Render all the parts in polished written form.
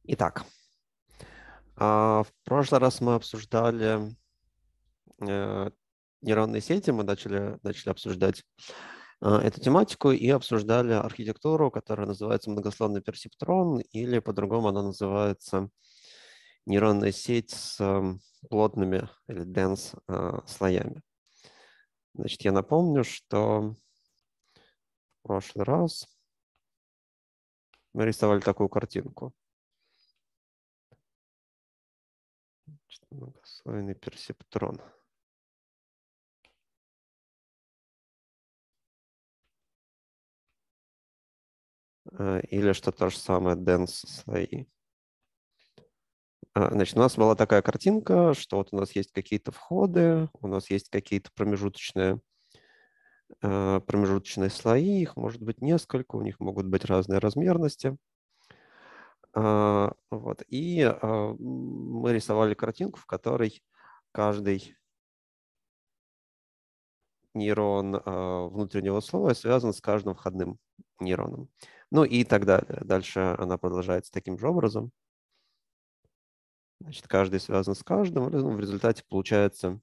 Итак, в прошлый раз мы обсуждали нейронные сети, мы начали обсуждать эту тематику и обсуждали архитектуру, которая называется многослойный персептрон, или по-другому она называется нейронная сеть с плотными или dense слоями. Значит, я напомню, что в прошлый раз мы рисовали такую картинку. Значит, многослойный персептрон. Или что то же самое dense слои. Значит, у нас была такая картинка, что вот у нас есть какие-то входы, у нас есть какие-то промежуточные слои, их может быть несколько, у них могут быть разные размерности. Вот. И мы рисовали картинку, в которой каждый нейрон внутреннего слоя связан с каждым входным нейроном. Ну и так далее. Дальше она продолжается таким же образом. Значит, каждый связан с каждым. В результате получается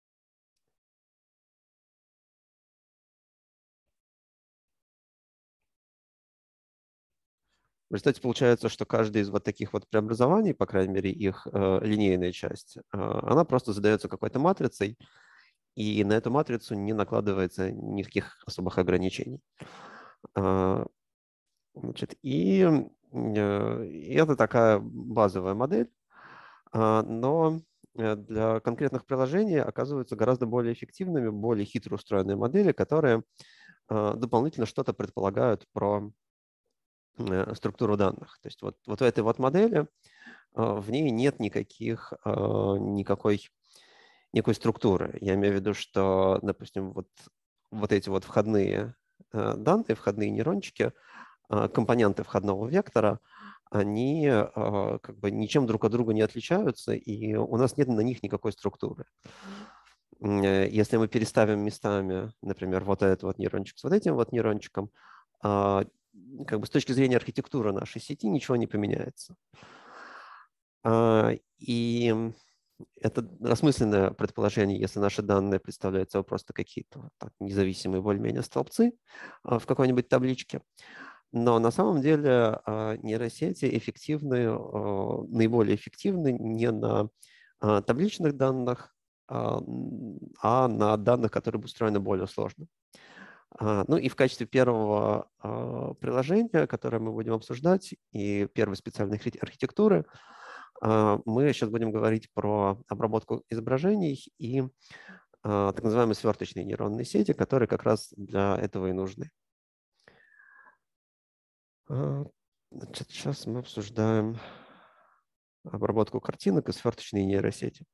В результате получается, что каждый из вот таких вот преобразований, по крайней мере, их линейная часть, она просто задается какой-то матрицей, и на эту матрицу не накладывается никаких особых ограничений. Значит, и это такая базовая модель, но для конкретных приложений оказываются гораздо более эффективными, более хитро устроенные модели, которые дополнительно что-то предполагают про структуру данных. То есть вот в этой вот модели в ней нет никакой структуры. Я имею в виду, что, допустим, вот эти вот входные данные, входные нейрончики, компоненты входного вектора, они как бы ничем друг от друга не отличаются, и у нас нет на них никакой структуры. Если мы переставим местами, например, вот этот вот нейрончик с вот этим вот нейрончиком, как бы с точки зрения архитектуры нашей сети ничего не поменяется. И это осмысленное предположение, если наши данные представляют собой просто какие-то вот так независимые более-менее столбцы в какой-нибудь табличке. Но на самом деле нейросети эффективны, наиболее эффективны не на табличных данных, а на данных, которые устроены более сложно. Ну и в качестве первого приложения, которое мы будем обсуждать, и первой специальной архитектуры, мы сейчас будем говорить про обработку изображений и так называемые сверточные нейронные сети, которые как раз для этого и нужны. Значит, сейчас мы обсуждаем обработку картинок и сверточные нейросети.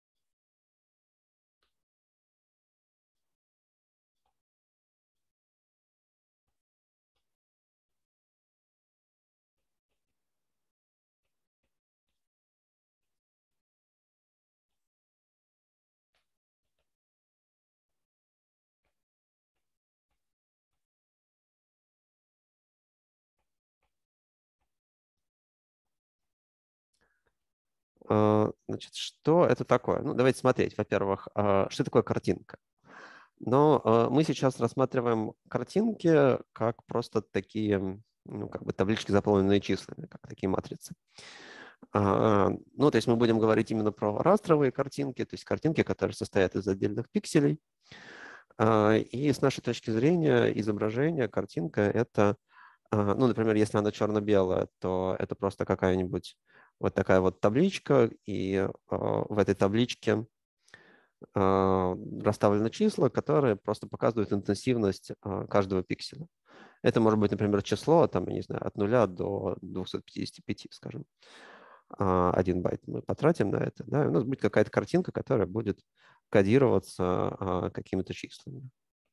Значит, что это такое? Ну, давайте смотреть. Во-первых, что такое картинка? Но мы сейчас рассматриваем картинки как просто такие, ну, как бы таблички, заполненные числами, как такие матрицы. Ну, то есть мы будем говорить именно про растровые картинки, то есть картинки, которые состоят из отдельных пикселей. И с нашей точки зрения изображение, картинка — это, ну, например, если она черно-белая, то это просто какая-нибудь вот такая вот табличка, и в этой табличке расставлены числа, которые просто показывают интенсивность каждого пикселя. Это может быть, например, число, там, я не знаю, от 0 до 255, скажем. 1 байт мы потратим на это, да, и у нас будет какая-то картинка, которая будет кодироваться какими-то числами.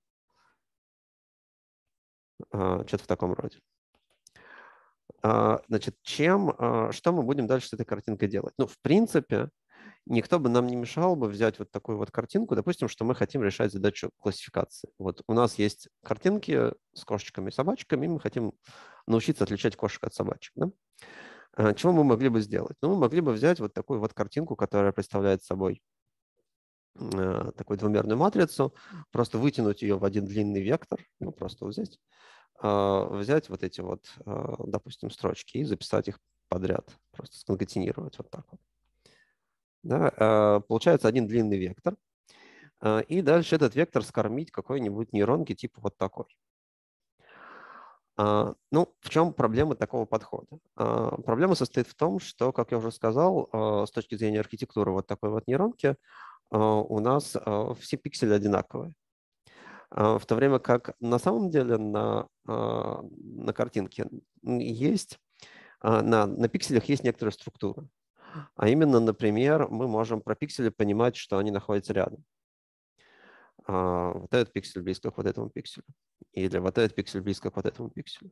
Что-то в таком роде. Значит, что мы будем дальше с этой картинкой делать? Ну, в принципе, никто бы нам не мешал бы взять вот такую вот картинку, допустим, что мы хотим решать задачу классификации. Вот у нас есть картинки с кошечками и собачками, и мы хотим научиться отличать кошек от собачек. Да? Чего мы могли бы сделать? Ну, мы могли бы взять вот такую вот картинку, которая представляет собой такую двумерную матрицу, просто вытянуть ее в один длинный вектор, ну, просто вот здесь, взять вот эти вот, допустим, строчки и записать их подряд, просто сконкатинировать вот так вот. Да, получается один длинный вектор, и дальше этот вектор скормить какой-нибудь нейронке типа вот такой. Ну, в чем проблема такого подхода? Проблема состоит в том, что, как я уже сказал, с точки зрения архитектуры вот такой вот нейронки, у нас все пиксели одинаковые. В то время как на самом деле на картинке есть, на пикселях есть некоторая структура. А именно, например, мы можем про пиксели понимать, что они находятся рядом. Вот этот пиксель близко к вот этому пикселю. Или вот этот пиксель близко к вот этому пикселю.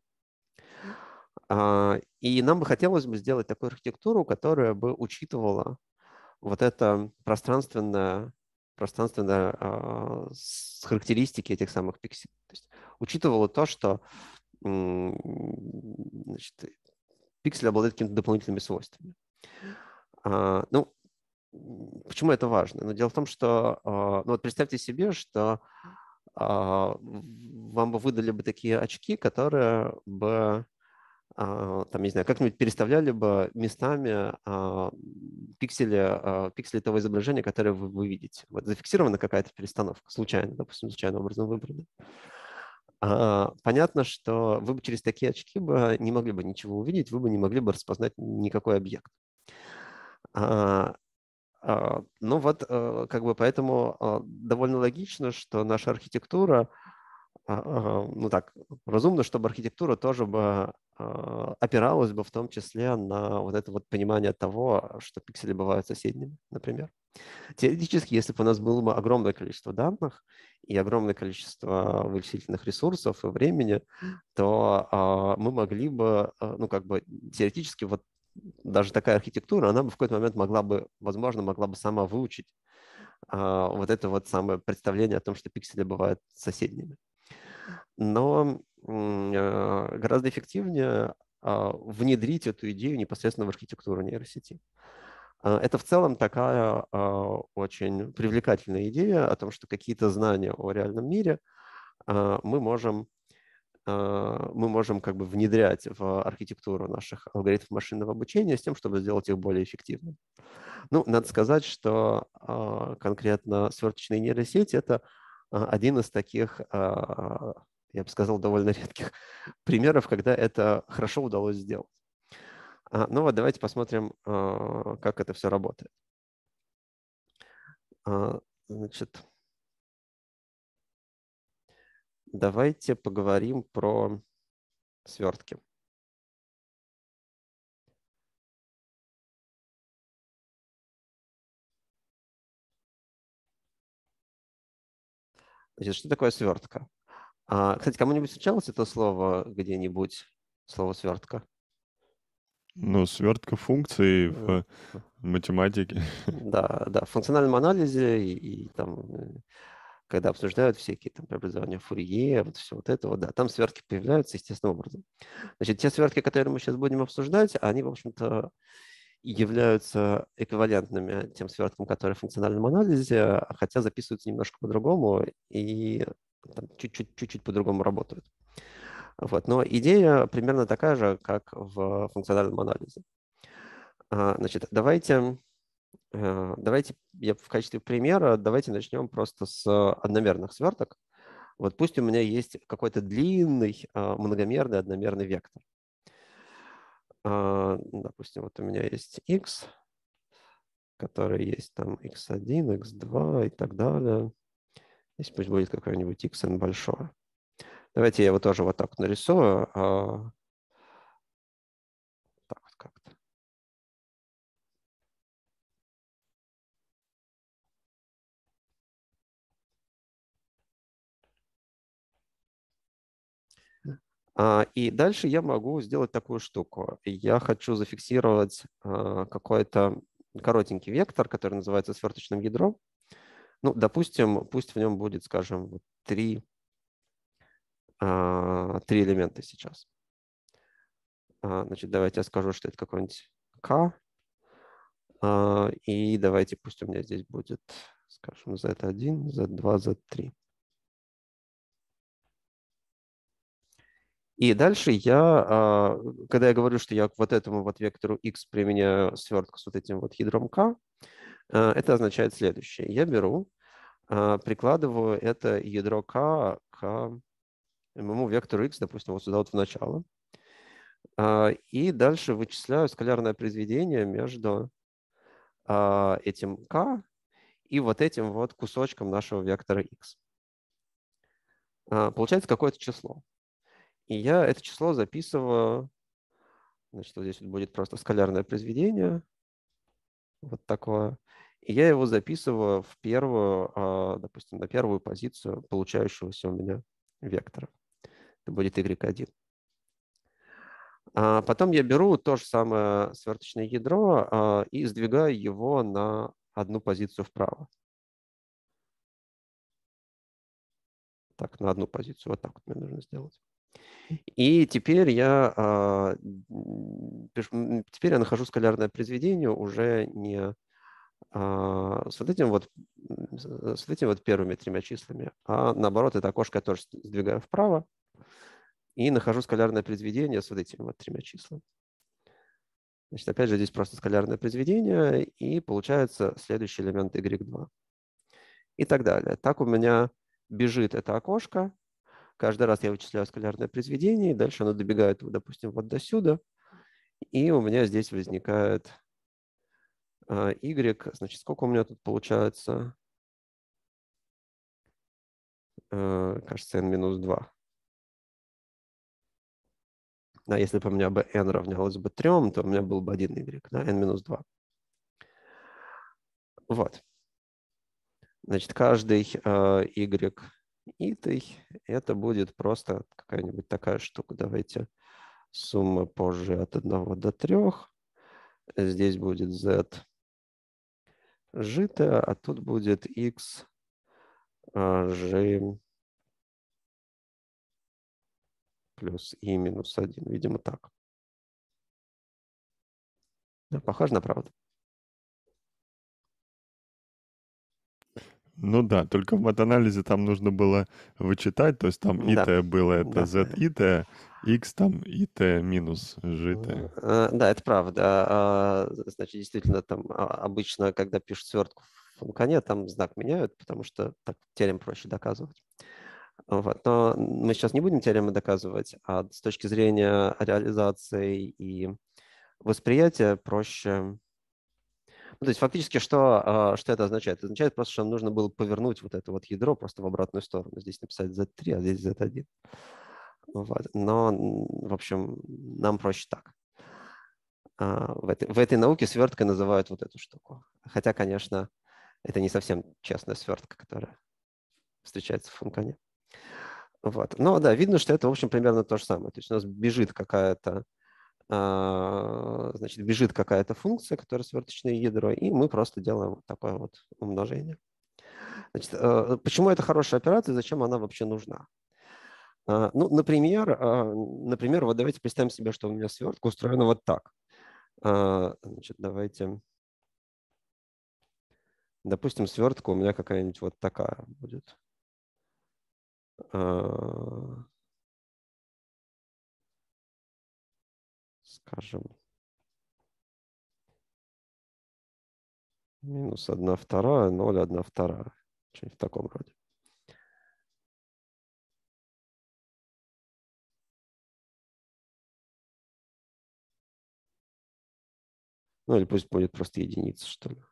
И нам бы хотелось бы сделать такую архитектуру, которая бы учитывала вот это пространственное характеристики этих самых пикселей. То есть учитывала то, что значит, пиксель обладает какими-то дополнительными свойствами. Ну, почему это важно? Ну, дело в том, что ну, вот представьте себе, что вам бы выдали бы такие очки, которые бы там, не знаю, как-нибудь переставляли бы местами пиксели того изображения, которое вы видите. Вот зафиксирована какая-то перестановка, случайно, допустим, случайным образом выбрана. Понятно, что вы бы через такие очки бы не могли бы ничего увидеть, вы бы не могли бы распознать никакой объект. Ну вот, как бы поэтому довольно логично, что наша архитектура, ну так, разумно, чтобы архитектура тоже бы опиралась бы в том числе на вот это вот понимание того, что пиксели бывают соседними, например. Теоретически, если бы у нас было бы огромное количество данных и огромное количество вычислительных ресурсов и времени, то мы могли бы, ну как бы теоретически вот даже такая архитектура, она бы в какой-то момент могла бы, возможно, могла бы сама выучить вот это вот самое представление о том, что пиксели бывают соседними. Но гораздо эффективнее внедрить эту идею непосредственно в архитектуру нейросети. Это в целом такая очень привлекательная идея о том, что какие-то знания о реальном мире мы можем как бы внедрять в архитектуру наших алгоритмов машинного обучения с тем, чтобы сделать их более эффективными. Ну, надо сказать, что конкретно сверточные нейросети – это один из таких, я бы сказал, довольно редких примеров, когда это хорошо удалось сделать. Ну вот давайте посмотрим, как это все работает. Значит, давайте поговорим про свертки. Значит, что такое свертка? Кстати, кому-нибудь встречалось это слово где-нибудь, слово свертка? Ну, свертка функций Э, в математике. Да, да, в функциональном анализе и там, когда обсуждают всякие там преобразования Фурье, вот все вот это вот, да, там свертки появляются естественным образом. Значит, те свертки, которые мы сейчас будем обсуждать, они, в общем-то, являются эквивалентными тем сверткам, которые в функциональном анализе, хотя записываются немножко по-другому и там чуть-чуть по-другому работают. Вот. Но идея примерно такая же, как в функциональном анализе. Значит, давайте я в качестве примера, давайте начнем просто с одномерных сверток. Вот пусть у меня есть какой-то длинный многомерный одномерный вектор. Допустим, вот у меня есть x, который есть там x1, x2 и так далее. Здесь пусть будет какой-нибудь xn большое. Давайте я его тоже вот так нарисую. Так вот как-то. И дальше я могу сделать такую штуку. Я хочу зафиксировать какой-то коротенький вектор, который называется сверточным ядром. Ну, допустим, пусть в нем будет, скажем, три элемента сейчас. Значит, давайте я скажу, что это какой-нибудь k. И давайте, пусть у меня здесь будет, скажем, z1, z2, z3. И дальше я, когда я говорю, что я к вот этому вот вектору x применяю свертку с вот этим вот ядром k, это означает следующее. Я беру, прикладываю это ядро k к моему вектору x, допустим, вот сюда вот в начало. И дальше вычисляю скалярное произведение между этим k и вот этим вот кусочком нашего вектора x. Получается какое-то число. И я это число записываю, значит, вот здесь вот будет просто скалярное произведение, вот такое. И я его записываю в первую, допустим, на первую позицию получающегося у меня вектора. Это будет y1. Потом я беру то же самое сверточное ядро и сдвигаю его на одну позицию вправо. Так, на одну позицию. Вот так вот мне нужно сделать. И теперь я нахожу скалярное произведение уже не с вот этим вот первыми тремя числами, а наоборот, это окошко я тоже сдвигаю вправо и нахожу скалярное произведение с вот этими вот тремя числами. Значит, опять же, здесь просто скалярное произведение, и получается следующий элемент y2. И так далее. Так у меня бежит это окошко. Каждый раз я вычисляю скалярное произведение, и дальше оно добегает, допустим, вот до сюда. И у меня здесь возникает y. Значит, сколько у меня тут получается? Кажется, n-2. Да, если бы у меня бы n равнялось бы 3, то у меня был бы 1 y, да, n-2. Вот. Значит, каждый y итый это будет просто какая-нибудь такая штука. Давайте сумма позже от 1 до 3. Здесь будет z житая, а тут будет x g плюс и минус 1. Видимо, так. Да, похоже на правду. Ну да, только в матанализе там нужно было вычитать, то есть там Да, ит было это да. z ит, x там ит минус житое. Да, это правда. Значит, действительно, там обычно, когда пишут свертку в функоне, там знак меняют, потому что так теорем проще доказывать. Вот. Но мы сейчас не будем теоремы доказывать, а с точки зрения реализации и восприятия проще. Ну, то есть фактически что это означает? Это означает просто, что нам нужно было повернуть вот это вот ядро просто в обратную сторону. Здесь написать Z3, а здесь Z1. Вот. Но, в общем, нам проще так. В этой науке сверткой называют вот эту штуку. Хотя, конечно, это не совсем честная свертка, которая встречается в функоне. Вот. Но да, видно, что это, в общем, примерно то же самое. То есть у нас бежит какая-то функция, которая сверточное ядро, и мы просто делаем вот такое вот умножение. Значит, почему это хорошая операция, зачем она вообще нужна? Ну, например, вот давайте представим себе, что у меня свертка устроена вот так. Значит, давайте, допустим, свертка у меня какая-нибудь вот такая будет. Скажем, минус 1/2, 0, 1/2. Что-нибудь в таком роде. Ну, или пусть будет просто единица, что ли.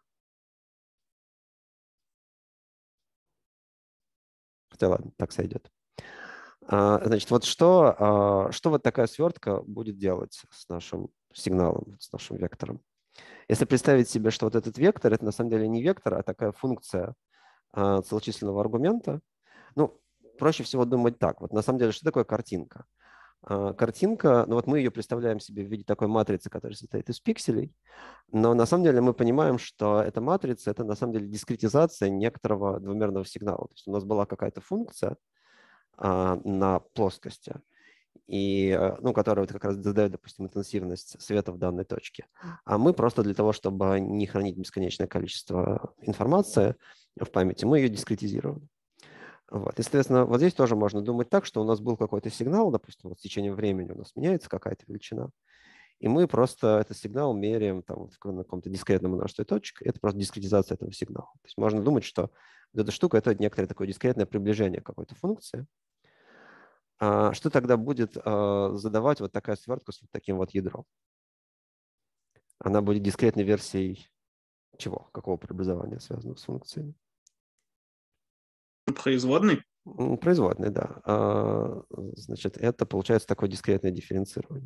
Хотя ладно, так сойдет. Значит, вот что вот такая свертка будет делать с нашим сигналом, с нашим вектором? Если представить себе, что вот этот вектор, это на самом деле не вектор, а такая функция целочисленного аргумента, ну, проще всего думать так. Вот на самом деле, что такое картинка? Картинка, ну вот мы ее представляем себе в виде такой матрицы, которая состоит из пикселей, но на самом деле мы понимаем, что эта матрица – это на самом деле дискретизация некоторого двумерного сигнала. То есть у нас была какая-то функция на плоскости, и, ну, которая вот как раз задает, допустим, интенсивность света в данной точке. А мы просто для того, чтобы не хранить бесконечное количество информации в памяти, мы ее дискретизировали. Вот. И, соответственно, вот здесь тоже можно думать так, что у нас был какой-то сигнал, допустим, вот с течением времени у нас меняется какая-то величина, и мы просто этот сигнал меряем там, на каком-то дискретном множестве точек. Это просто дискретизация этого сигнала. То есть можно думать, что вот эта штука – это некоторое такое дискретное приближение к какой-то функции. Что тогда будет задавать вот такая свертка с вот таким вот ядром? Она будет дискретной версией чего? Какого преобразования, связанного с функциями? Производный? Производной, да. Значит, это получается такое дискретное дифференцирование.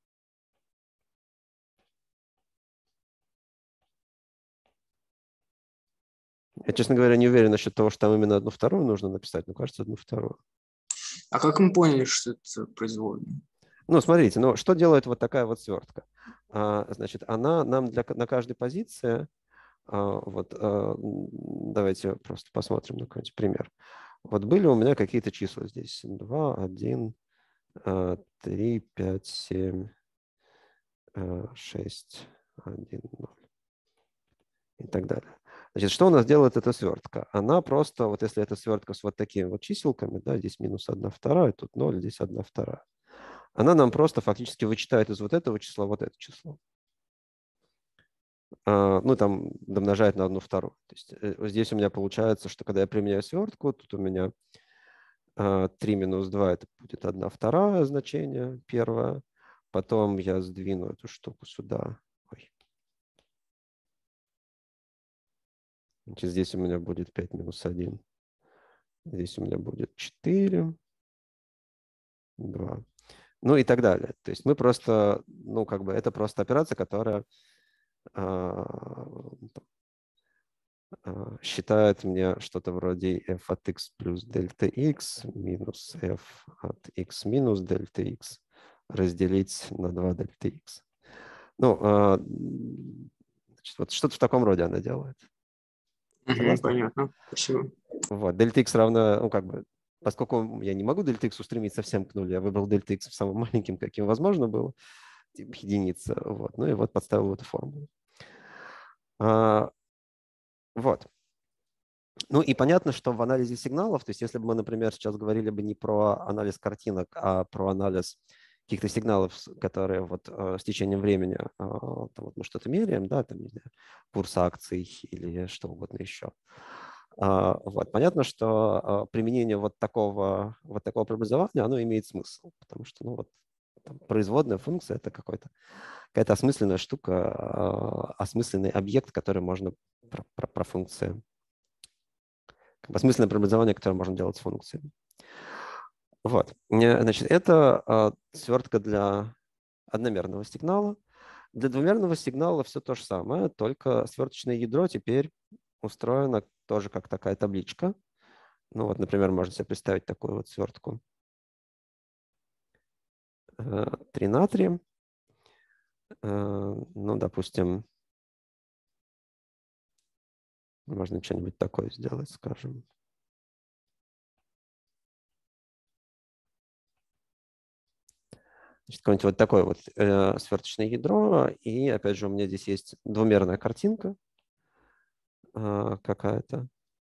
Я, честно говоря, не уверен насчет того, что там именно 1/2 нужно написать, но кажется 1/2. А как мы поняли, что это производный? Ну, смотрите, ну, что делает вот такая вот свертка? Значит, она нам на каждой позиции, давайте просто посмотрим на какой-нибудь пример. Вот были у меня какие-то числа здесь. 2, 1, 3, 5, 7, 6, 1, 0 и так далее. Значит, что у нас делает эта свертка? Она просто, вот если эта свертка с вот такими вот чиселками, да, здесь минус 1/2, тут 0, здесь 1/2. Она нам просто фактически вычитает из вот этого числа вот это число. Ну, там домножает на 1/2. То есть здесь у меня получается, что когда я применяю свертку, тут у меня 3 минус 2 это будет 1/2 значение первое. Потом я сдвину эту штуку сюда. Ой. Значит, здесь у меня будет 5 минус 1. Здесь у меня будет 4, 2. Ну и так далее. То есть мы просто, ну как бы это просто операция, которая считает мне что-то вроде f от x плюс дельта x минус f от x минус дельта x разделить на 2 дельта x. Ну, значит, вот что-то в таком роде она делает. Согласны? Понятно. Спасибо. Вот, дельта x равно, ну как бы, поскольку я не могу дельта x устремить совсем к нулю, я выбрал дельта x самым маленьким, каким возможно было, типа единица. Вот, ну и вот подставил эту формулу. Вот. Ну и понятно, что в анализе сигналов, то есть если бы мы, например, сейчас говорили бы не про анализ картинок, а про анализ каких-то сигналов, которые вот с течением времени там, вот мы что-то меряем, да, там, не знаю, курс акций или что угодно еще. Вот. Понятно, что применение вот такого преобразования, оно имеет смысл, потому что ну, вот, там, производная функция – это какая-то осмысленная штука, осмысленный объект, который можно про функции, осмысленное преобразование, которое можно делать с функциями. Вот. Значит, это свертка для одномерного сигнала. Для двумерного сигнала все то же самое, только сверточное ядро теперь устроено тоже как такая табличка. Ну вот, например, можно себе представить такую вот свертку. 3 на 3. Ну, допустим, можно что-нибудь такое сделать, скажем. Какое-нибудь вот такое вот сверточное ядро. И опять же у меня здесь есть двумерная картинка какая-то.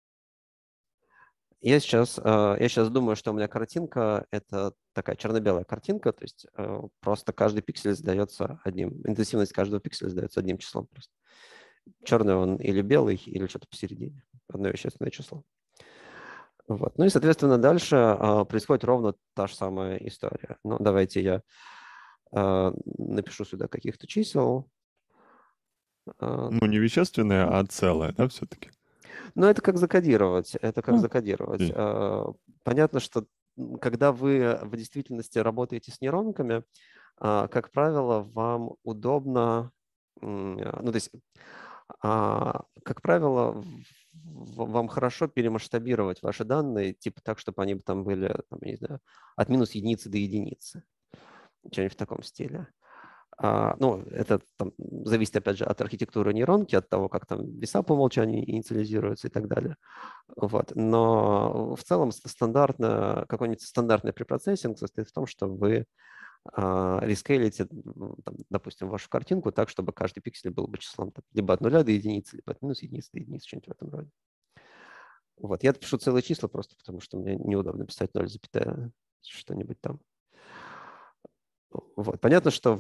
Я сейчас думаю, что у меня картинка – это такая черно-белая картинка, то есть просто каждый пиксель сдается одним, интенсивность каждого пикселя сдается одним числом просто. Черный он или белый, или что-то посередине. Одно вещественное число. Вот. Ну и, соответственно, дальше происходит ровно та же самая история. Ну, давайте я напишу сюда каких-то чисел. Ну, не вещественное, а целое, да, все-таки? Ну, это как закодировать. Это как закодировать. окей. Понятно, что когда вы в действительности работаете с нейронками, как правило, вам удобно, ну, то есть, как правило, вам хорошо перемасштабировать ваши данные, типа так, чтобы они там были, там, не знаю, от -1 до единицы. Что-нибудь в таком стиле. Ну, это там зависит, опять же, от архитектуры нейронки, от того, как там веса по умолчанию инициализируются и так далее. Вот. Но в целом какой-нибудь стандартный препроцессинг состоит в том, что вы рескейлите, допустим, вашу картинку так, чтобы каждый пиксель был бы числом либо от 0 до единицы, либо от минус единицы до единицы, что-нибудь в этом роде. Вот. Я пишу целые числа просто потому, что мне неудобно писать 0, что-нибудь там. Вот. Понятно, что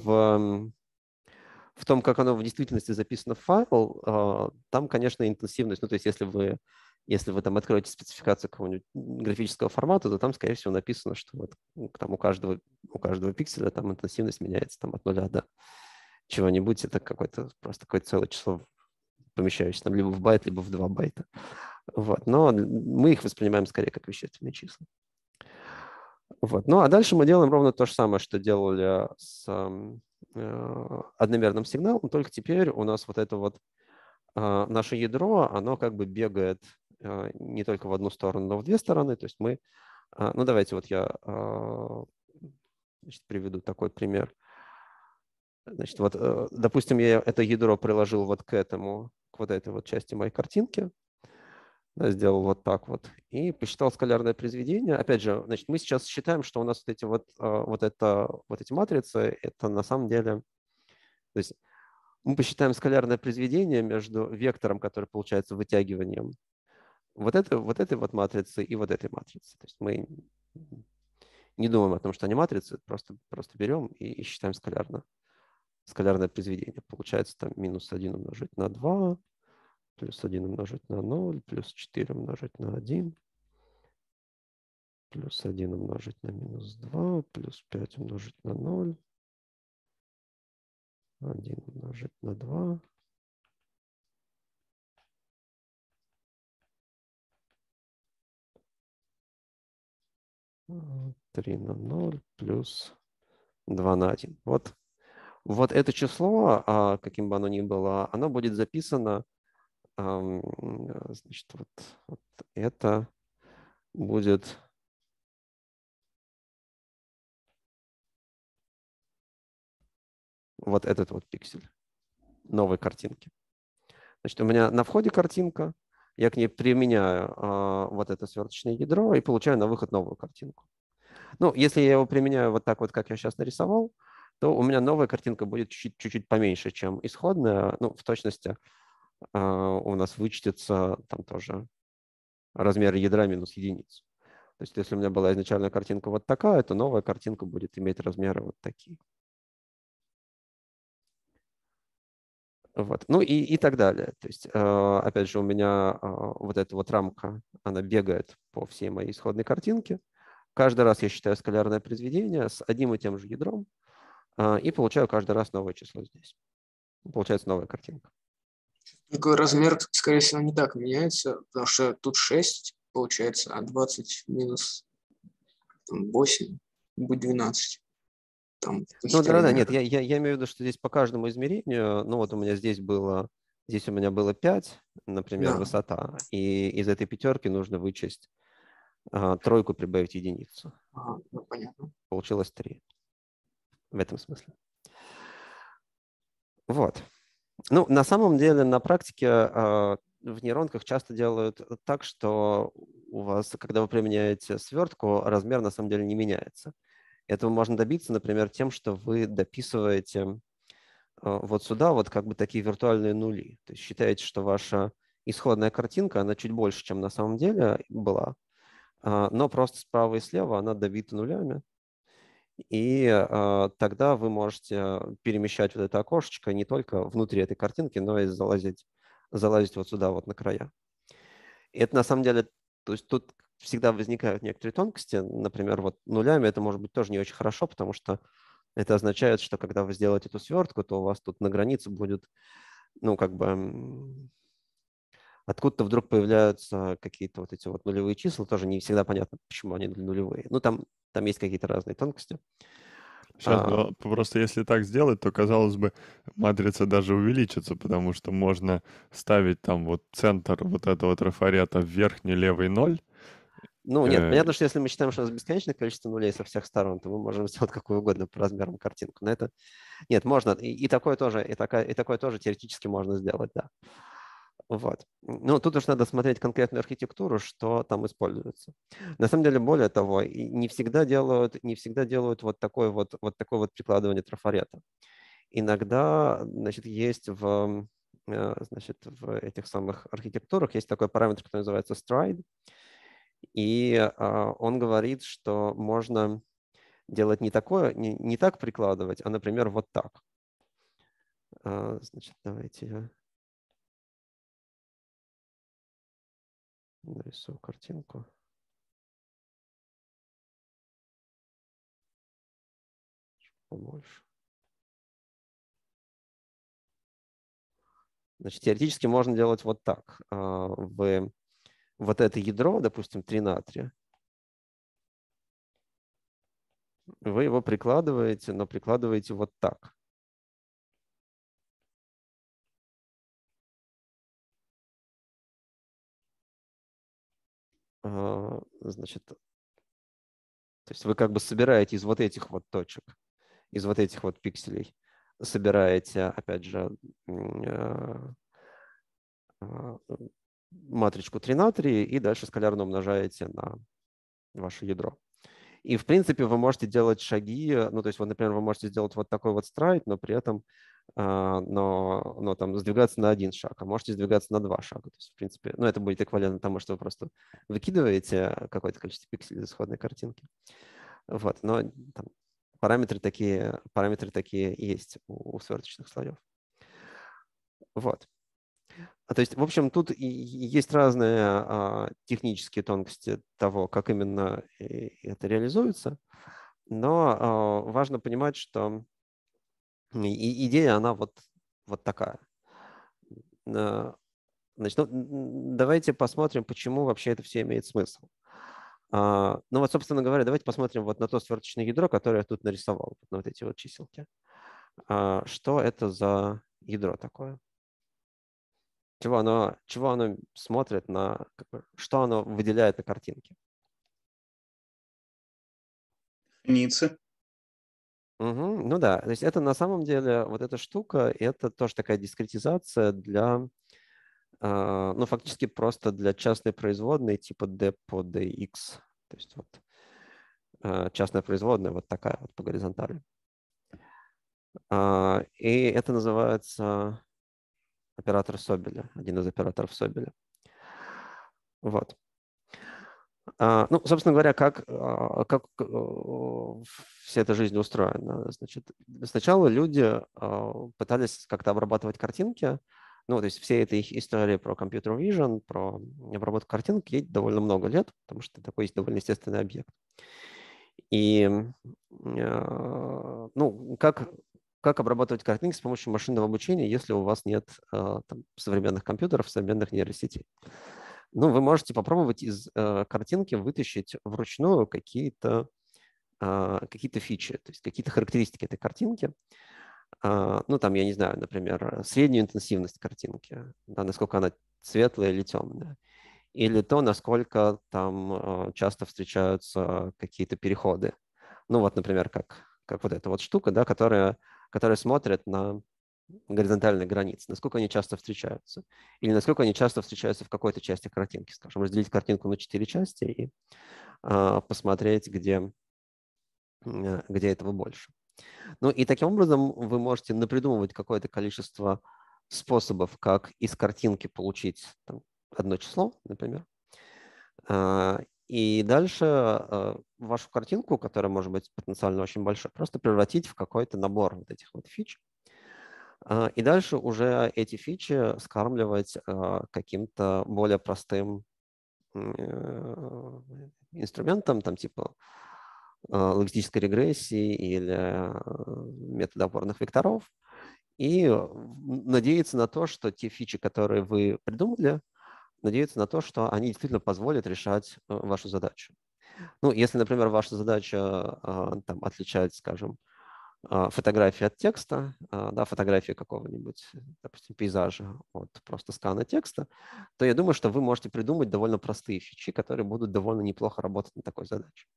в том, как оно в действительности записано в файл, там, конечно, интенсивность, ну, то есть если вы там откроете спецификацию какого-нибудь графического формата, то там, скорее всего, написано, что вот там у каждого пикселя там интенсивность меняется там от 0 до чего-нибудь. Это просто какое-то целое число, помещающееся там либо в байт, либо в 2 байта. Вот. Но мы их воспринимаем скорее как вещественные числа. Вот. Ну, а дальше мы делаем ровно то же самое, что делали с одномерным сигналом, только теперь у нас вот это вот наше ядро, оно как бы бегает не только в одну сторону, но в две стороны. То есть мы, ну давайте вот я приведу такой пример. Значит, вот, допустим, я это ядро приложил вот к вот этой вот части моей картинки, да, сделал вот так вот и посчитал скалярное произведение. Опять же, значит, мы сейчас считаем, что у нас вот эти матрицы, это на самом деле, то есть мы посчитаем скалярное произведение между вектором, который получается вытягиванием вот этой вот матрицы и вот этой матрицы. То есть мы не думаем о том, что они матрицы, просто берем и считаем скалярное произведение. Получается там минус 1 умножить на 2, плюс 1 умножить на 0, плюс 4 умножить на 1, плюс 1 умножить на минус 2, плюс 5 умножить на 0, 1 умножить на 2. 3 на 0 плюс 2 на 1. Вот это число, каким бы оно ни было, оно будет записано, значит, вот это будет вот этот вот пиксель новой картинки. Значит, у меня на входе картинка, я к ней применяю вот это сверточное ядро и получаю на выход новую картинку. Ну, если я его применяю вот так вот, как я сейчас нарисовал, то у меня новая картинка будет чуть-чуть поменьше, чем исходная. Ну, в точности у нас вычтется там тоже размер ядра минус единицу. То есть если у меня была изначальная картинка вот такая, то новая картинка будет иметь размеры вот такие. Вот. Ну и так далее. То есть, опять же, у меня вот эта вот рамка, она бегает по всей моей исходной картинке. Каждый раз я считаю скалярное произведение с одним и тем же ядром и получаю каждый раз новое число здесь. Получается новая картинка. Такой размер, скорее всего, не так меняется, потому что тут 6 получается, а 20 минус 8 будет 12. Там Ну да, нет, я имею в виду, что здесь по каждому измерению, ну вот у меня здесь у меня было 5, например, Да. высота, и из этой пятерки нужно вычесть тройку, прибавить единицу. Ага, ну, понятно. Получилось 3. В этом смысле. Вот. Ну, на самом деле, на практике в нейронках часто делают так, что у вас, когда вы применяете свертку, размер на самом деле не меняется. Этого можно добиться, например, тем, что вы дописываете вот сюда вот как бы такие виртуальные нули. То есть считаете, что ваша исходная картинка, она чуть больше, чем на самом деле была, но просто справа и слева она добита нулями. И тогда вы можете перемещать вот это окошечко не только внутри этой картинки, но и залазить вот сюда вот на края. И это на самом деле, то есть тут всегда возникают некоторые тонкости. Например, вот нулями это может быть тоже не очень хорошо, потому что это означает, что когда вы сделаете эту свертку, то у вас тут на границе будет, ну, как бы откуда-то вдруг появляются какие-то вот эти вот нулевые числа. Тоже не всегда понятно, почему они нулевые. Ну, там есть какие-то разные тонкости. Сейчас, просто если так сделать, то, казалось бы, матрица даже увеличится, потому что можно ставить там вот центр вот этого трафарета в верхний левый 0, Ну, нет, понятно, что если мы считаем, что у нас бесконечное количество нулей со всех сторон, то мы можем сделать какую угодно по размерам картинку. Но это... Нет, можно. И такое тоже, и такое тоже теоретически можно сделать, да. Вот. Ну, тут уж надо смотреть конкретную архитектуру, что там используется. На самом деле, более того, не всегда делают вот такое вот прикладывание трафарета. Иногда, значит, есть значит, в этих самых архитектурах есть такой параметр, который называется stride, и он говорит, что можно делать не такое, не так прикладывать, а, например, вот так. Значит, давайте я нарисую картинку. Побольше. Значит, теоретически можно делать вот так. Вот это ядро, допустим, 3 натрия, вы его прикладываете, но прикладываете вот так. Значит, то есть вы как бы собираете из вот этих вот точек, из вот этих вот пикселей, собираете, опять же, матричку 3 натрия и дальше скалярно умножаете на ваше ядро. И, в принципе, вы можете делать шаги, ну, то есть, вот, например, вы можете сделать вот такой вот страйд, но при этом но там сдвигаться на 1 шаг, а можете сдвигаться на 2 шага. То есть, в принципе, ну, это будет эквивалентно тому, что вы просто выкидываете какое-то количество пикселей из исходной картинки. Вот, но там, параметры такие есть у сверточных слоев. Вот. То есть, в общем, тут есть разные технические тонкости того, как именно это реализуется, но важно понимать, что идея, она вот такая. Значит, давайте посмотрим, почему вообще это все имеет смысл. Ну вот, собственно говоря, давайте посмотрим вот на то сверточное ядро, которое я тут нарисовал, на вот эти вот чиселки. Что это за ядро такое? Чего оно смотрит на, что оно выделяет на картинке? Единицы. Угу, ну да, то есть это на самом деле, вот эта штука, это тоже такая дискретизация для, ну фактически просто для частной производной типа d по dx. То есть вот частная производная вот такая вот по горизонтали. И это называется оператор Собеля, один из операторов Собеля. Вот. Ну, собственно говоря, как вся эта жизнь устроена? Значит, сначала люди пытались как-то обрабатывать картинки. Ну, то есть все этой их истории про Computer Vision, про обработку картинок ей довольно много лет, потому что такой есть довольно естественный объект. И ну, как обрабатывать картинки с помощью машинного обучения, если у вас нет там, современных компьютеров, современных нейросетей? Ну, вы можете попробовать из картинки вытащить вручную какие-то фичи, то есть какие-то характеристики этой картинки. Ну, там, я не знаю, например, среднюю интенсивность картинки, да, насколько она светлая или темная. Или то, насколько там часто встречаются какие-то переходы. Ну, вот, например, как вот эта вот штука, да, которая смотрит на горизонтальные границы, насколько они часто встречаются. Или насколько они часто встречаются в какой-то части картинки. Скажем, разделить картинку на 4 части и посмотреть, где этого больше. Ну и таким образом вы можете напридумывать какое-то количество способов, как из картинки получить там, одно число, например. И дальше вашу картинку, которая может быть потенциально очень большой, просто превратить в какой-то набор вот этих вот фич. И дальше уже эти фичи скармливать каким-то более простым инструментом, там типа логистической регрессии или метода опорных векторов, и надеяться на то, что те фичи, которые вы придумали, надеяться на то, что они действительно позволят решать вашу задачу. Ну, если, например, ваша задача там, отличать, скажем, фотографии от текста, да, фотографии какого-нибудь, допустим, пейзажа от просто скана текста, то я думаю, что вы можете придумать довольно простые фичи, которые будут довольно неплохо работать на такой задаче.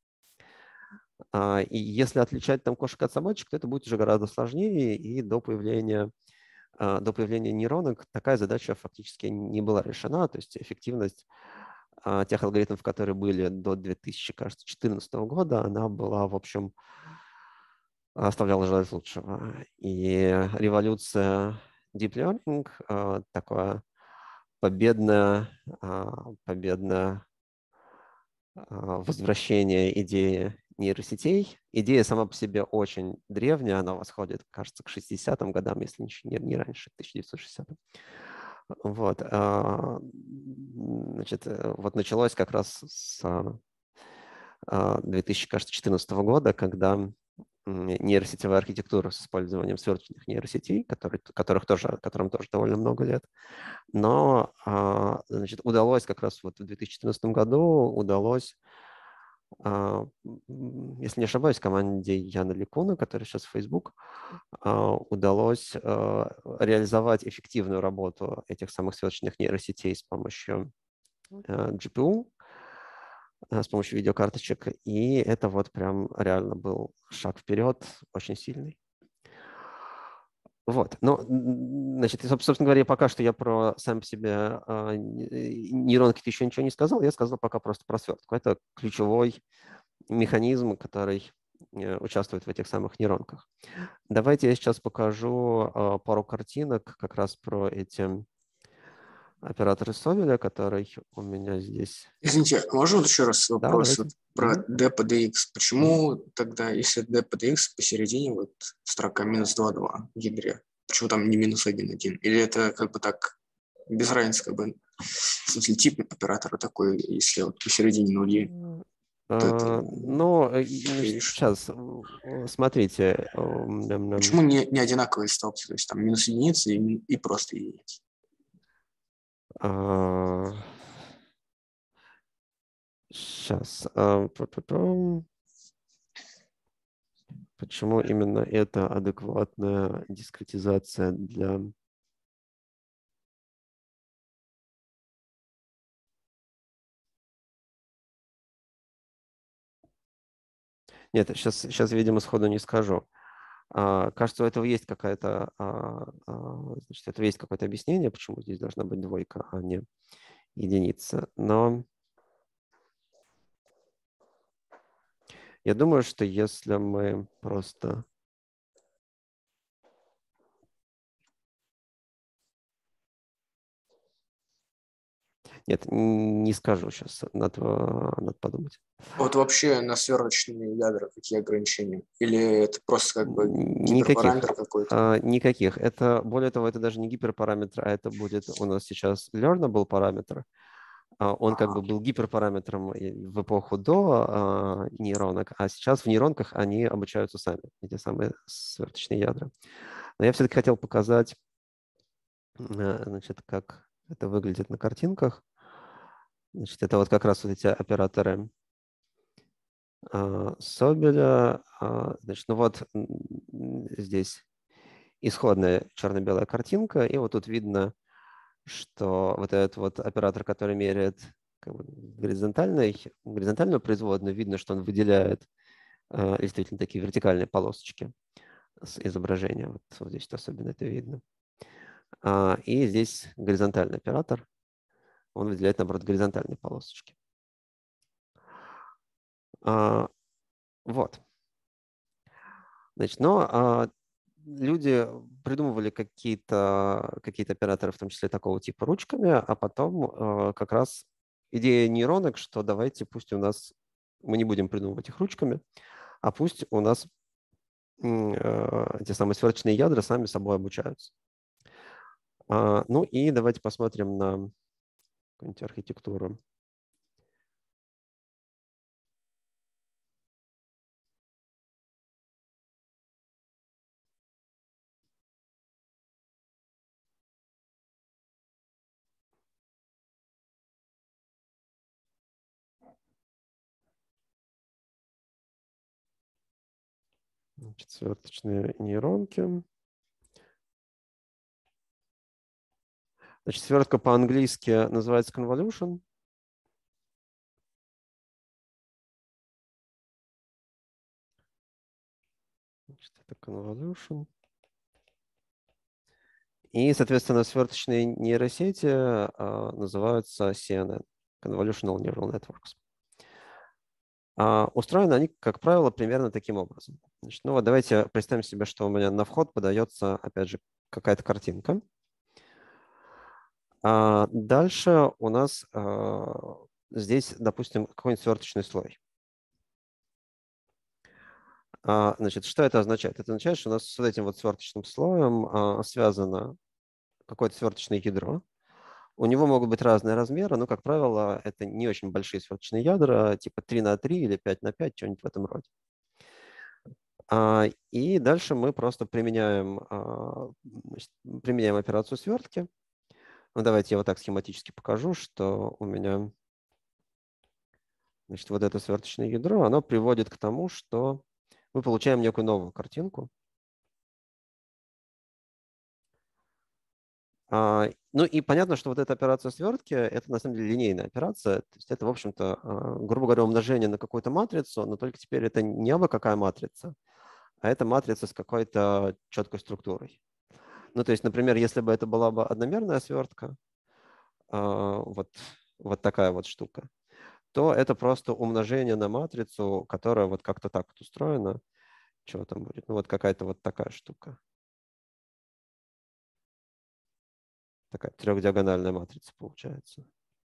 И если отличать там кошек от собачек, то это будет уже гораздо сложнее, и до появления нейронок такая задача фактически не была решена, то есть эффективность тех алгоритмов, которые были до 2014 года, она была, в общем, оставляла желать лучшего. И революция Deep Learning, такое победное возвращение идеи нейросетей. Идея сама по себе очень древняя, она восходит, кажется, к 60-м годам, если не раньше, 1960-м. Вот, значит, вот началось как раз с 2014 года, когда нейросетевая архитектура с использованием сверхчетных нейросетей, которым тоже довольно много лет, но значит, удалось как раз вот в 2014 году если не ошибаюсь, команде Яна Ликуна, который сейчас в Facebook, удалось реализовать эффективную работу этих самых сверхчетных нейросетей с помощью GPU, с помощью видеокарточек, и это вот прям реально был шаг вперед, очень сильный. Вот, ну, значит, собственно говоря, пока что я про сам по себе нейронки еще ничего не сказал, я сказал пока просто про свертку. Это ключевой механизм, который участвует в этих самых нейронках. Давайте я сейчас покажу пару картинок как раз про эти операторы Соболя, который у меня здесь. Извините, можно вот еще раз Да, вопрос давайте. вот про d под dx? Почему тогда, если d под dx посередине вот строка минус 2,2 в ядре, почему там не минус 1,1? Или это как бы так без разницы, как бы, в смысле, тип оператора такой, если вот посередине нули, то это Ну, видишь. сейчас, смотрите. Почему не одинаковые столбцы, то есть там минус единицы и просто единицы? Сейчас. Почему именно это адекватная дискретизация для... Нет, сейчас, видимо, сходу не скажу. Кажется, у этого есть какая-то, значит, этого есть какое-то объяснение, почему здесь должна быть двойка, а не единица. Но я думаю, что если мы просто... Нет, не скажу сейчас, надо подумать. Вот вообще на сверточные ядра какие ограничения? Или это просто как бы Никаких. гиперпараметр какой-то? Никаких. Это, более того, это даже не гиперпараметр, а это будет у нас сейчас learnable параметр. Он как бы был гиперпараметром в эпоху до нейронок, а сейчас в нейронках они обучаются сами, эти самые сверточные ядра. Но я все-таки хотел показать, значит, как это выглядит на картинках. Значит, это вот как раз вот эти операторы Собеля. Значит, ну вот здесь исходная черно-белая картинка, и вот тут видно, что вот этот вот оператор, который меряет как бы горизонтальную производную, видно, что он выделяет действительно такие вертикальные полосочки с изображения. Вот здесь особенно это видно. И здесь горизонтальный оператор, он выделяет, наоборот, горизонтальные полосочки. Вот. Значит, но люди придумывали какие-то операторы, в том числе такого типа ручками, а потом как раз идея нейронок, что давайте пусть у нас, мы не будем придумывать их ручками, а пусть у нас эти самые сверточные ядра сами собой обучаются. Ну и давайте посмотрим на какую-нибудь архитектуру. Значит, сверточные нейронки. Значит, свертка по-английски называется convolution. Значит, это convolution. И, соответственно, сверточные нейросети называются CNN, Convolutional Neural Networks. Устроены они, как правило, примерно таким образом. Значит, ну вот давайте представим себе, что у меня на вход подается, опять же, какая-то картинка. Дальше у нас здесь, допустим, какой-нибудь сверточный слой. Значит, что это означает? Это означает, что у нас с этим вот сверточным слоем связано какое-то сверточное ядро. У него могут быть разные размеры, но, как правило, это не очень большие сверточные ядра, типа 3 на 3 или 5 на 5, что-нибудь в этом роде. И дальше мы просто применяем операцию свертки. Ну, давайте я вот так схематически покажу, что у меня, значит, вот это сверточное ядро, оно приводит к тому, что мы получаем некую новую картинку. Ну и понятно, что вот эта операция свертки – это на самом деле линейная операция. То есть это, в общем-то, грубо говоря, умножение на какую-то матрицу, но только теперь это не абы какая матрица, а это матрица с какой-то четкой структурой. Ну, то есть, например, если бы это была бы одномерная свертка, вот такая вот штука, то это просто умножение на матрицу, которая вот как-то так вот устроена. Чего там будет? Ну, вот какая-то вот такая штука. Такая трехдиагональная матрица получается.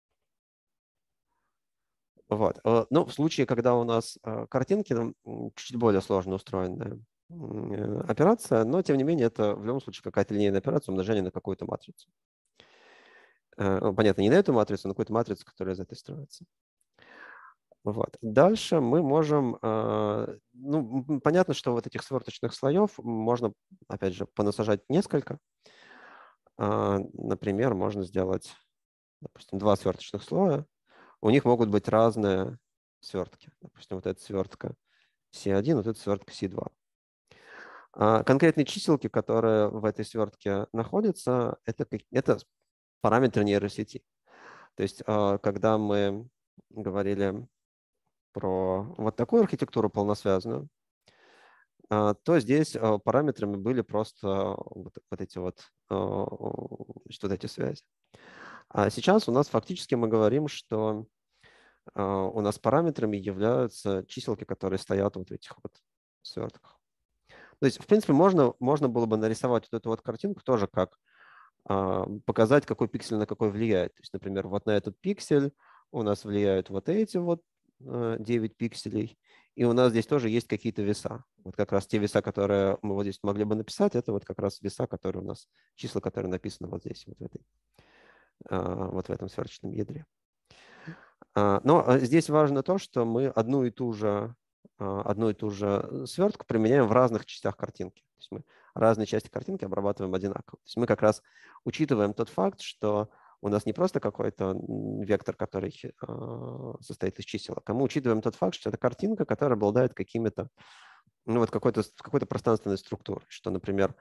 Вот. Ну, в случае, когда у нас картинки, чуть более сложно устроенная операция, но, тем не менее, это в любом случае какая-то линейная операция, умножение на какую-то матрицу. Понятно, не на эту матрицу, а на какую-то матрицу, которая из этой строится. Вот. Дальше мы можем... Ну, понятно, что вот этих сверточных слоев можно, опять же, понасажать несколько. Например, можно сделать, допустим, 2 сверточных слоя. У них могут быть разные свертки. Допустим, вот эта свертка C1, вот эта свертка C2. Конкретные чиселки, которые в этой свертке находятся, это параметры нейросети. То есть, когда мы говорили про вот такую архитектуру полносвязанную, то здесь параметрами были просто вот эти вот, значит, вот эти связи. А сейчас у нас фактически мы говорим, что у нас параметрами являются чиселки, которые стоят вот в этих вот свертках. То есть, в принципе, можно было бы нарисовать вот эту вот картинку тоже как показать, какой пиксель на какой влияет. То есть, например, вот на этот пиксель у нас влияют вот эти вот 9 пикселей, и у нас здесь тоже есть какие-то веса. Вот как раз те веса, которые мы вот здесь могли бы написать, это вот как раз веса, которые у нас, числа, которые написаны вот здесь, вот в этом сверточном ядре. Но здесь важно то, что мы одну и ту же свертку применяем в разных частях картинки. То есть мы разные части картинки обрабатываем одинаково. То есть мы как раз учитываем тот факт, что у нас не просто какой-то вектор, который состоит из чиселок, а мы учитываем тот факт, что это картинка, которая обладает какими-то, ну вот какой-то пространственной структурой, что, например,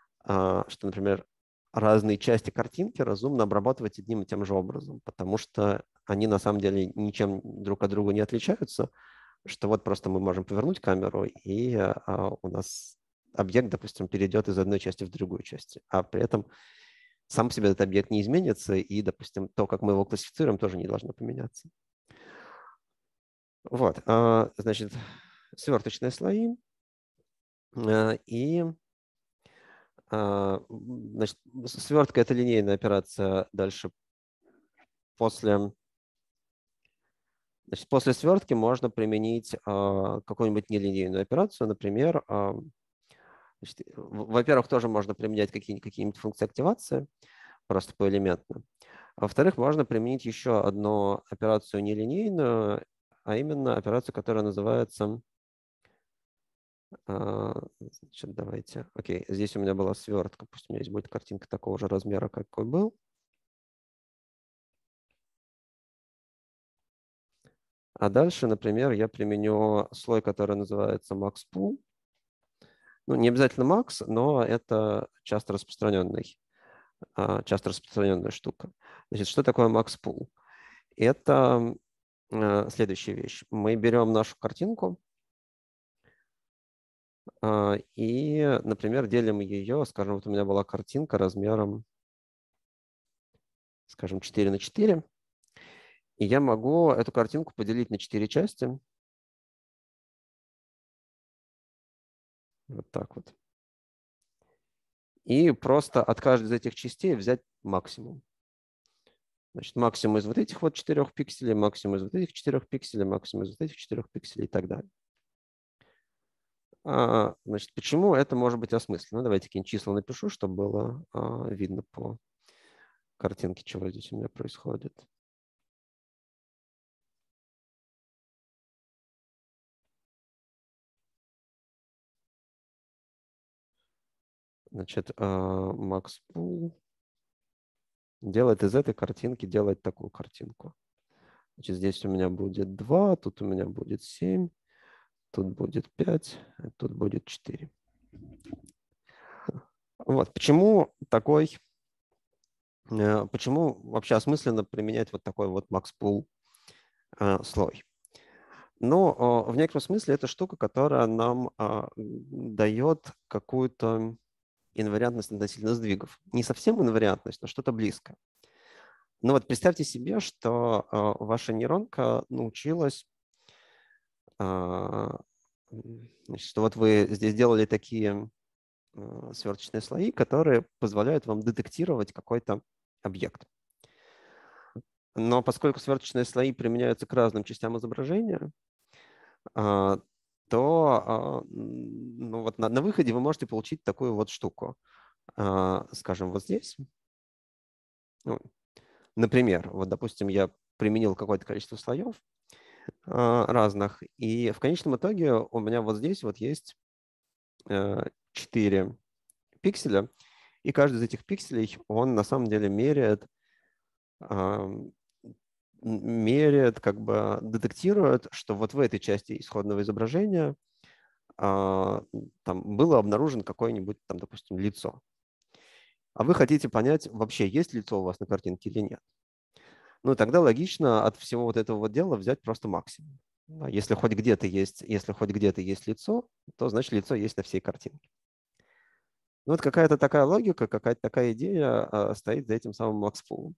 разные части картинки разумно обрабатывать одним и тем же образом, потому что они на самом деле ничем друг от друга не отличаются, что вот просто мы можем повернуть камеру, и у нас объект, допустим, перейдет из одной части в другую часть, а при этом сам по себе этот объект не изменится, и, допустим, то, как мы его классифицируем, тоже не должно поменяться. Вот, значит, сверточные слои, и значит, свертка – это линейная операция. Дальше после свертки можно применить какую-нибудь нелинейную операцию. Например, во-первых, тоже можно применять какие-нибудь функции активации, просто поэлементно. Во-вторых, можно применить еще одну операцию нелинейную, а именно операцию, которая называется... Значит, давайте. Окей, здесь у меня была свертка. Пусть у меня здесь будет картинка такого же размера, какой был. А дальше, например, я применю слой, который называется MaxPool. Ну, не обязательно max, но это часто распространенная штука. Значит, что такое max pool? Это следующая вещь. Мы берем нашу картинку и, например, делим ее, скажем, вот у меня была картинка размером, скажем, 4 на 4, и я могу эту картинку поделить на 4 части. Вот так вот. И просто от каждой из этих частей взять максимум. Значит, максимум из вот этих вот 4 пикселей, максимум из вот этих 4 пикселей, максимум из вот этих 4 пикселей и так далее. Значит, почему это может быть осмысленно? Давайте какие-нибудь числа напишу, чтобы было видно по картинке, чего здесь у меня происходит. Значит, Max Pool делает из этой картинки, делает такую картинку. Значит, здесь у меня будет 2, тут у меня будет 7, тут будет 5, тут будет 4. Вот. Почему вообще осмысленно применять вот такой вот Max Pool слой? Но в некотором смысле это штука, которая нам дает какую-то инвариантность относительно сдвигов. Не совсем инвариантность, но что-то близкое. Но вот представьте себе, что ваша нейронка научилась, значит, что вот вы здесь делали такие сверточные слои, которые позволяют вам детектировать какой-то объект. Но поскольку сверточные слои применяются к разным частям изображения, то ну вот на выходе вы можете получить такую вот штуку. Скажем, вот здесь. Ну, например, вот, допустим, я применил какое-то количество слоев разных, и в конечном итоге у меня вот здесь вот есть 4 пикселя, и каждый из этих пикселей, он на самом деле как бы детектирует, что вот в этой части исходного изображения там было обнаружено какое-нибудь, там, допустим, лицо. А вы хотите понять, вообще есть лицо у вас на картинке или нет. Ну, тогда логично от всего вот этого вот дела взять просто максимум. Если хоть где-то есть лицо, то значит лицо есть на всей картинке. Ну, вот какая-то такая логика, какая-то такая идея стоит за этим самым Max Pool.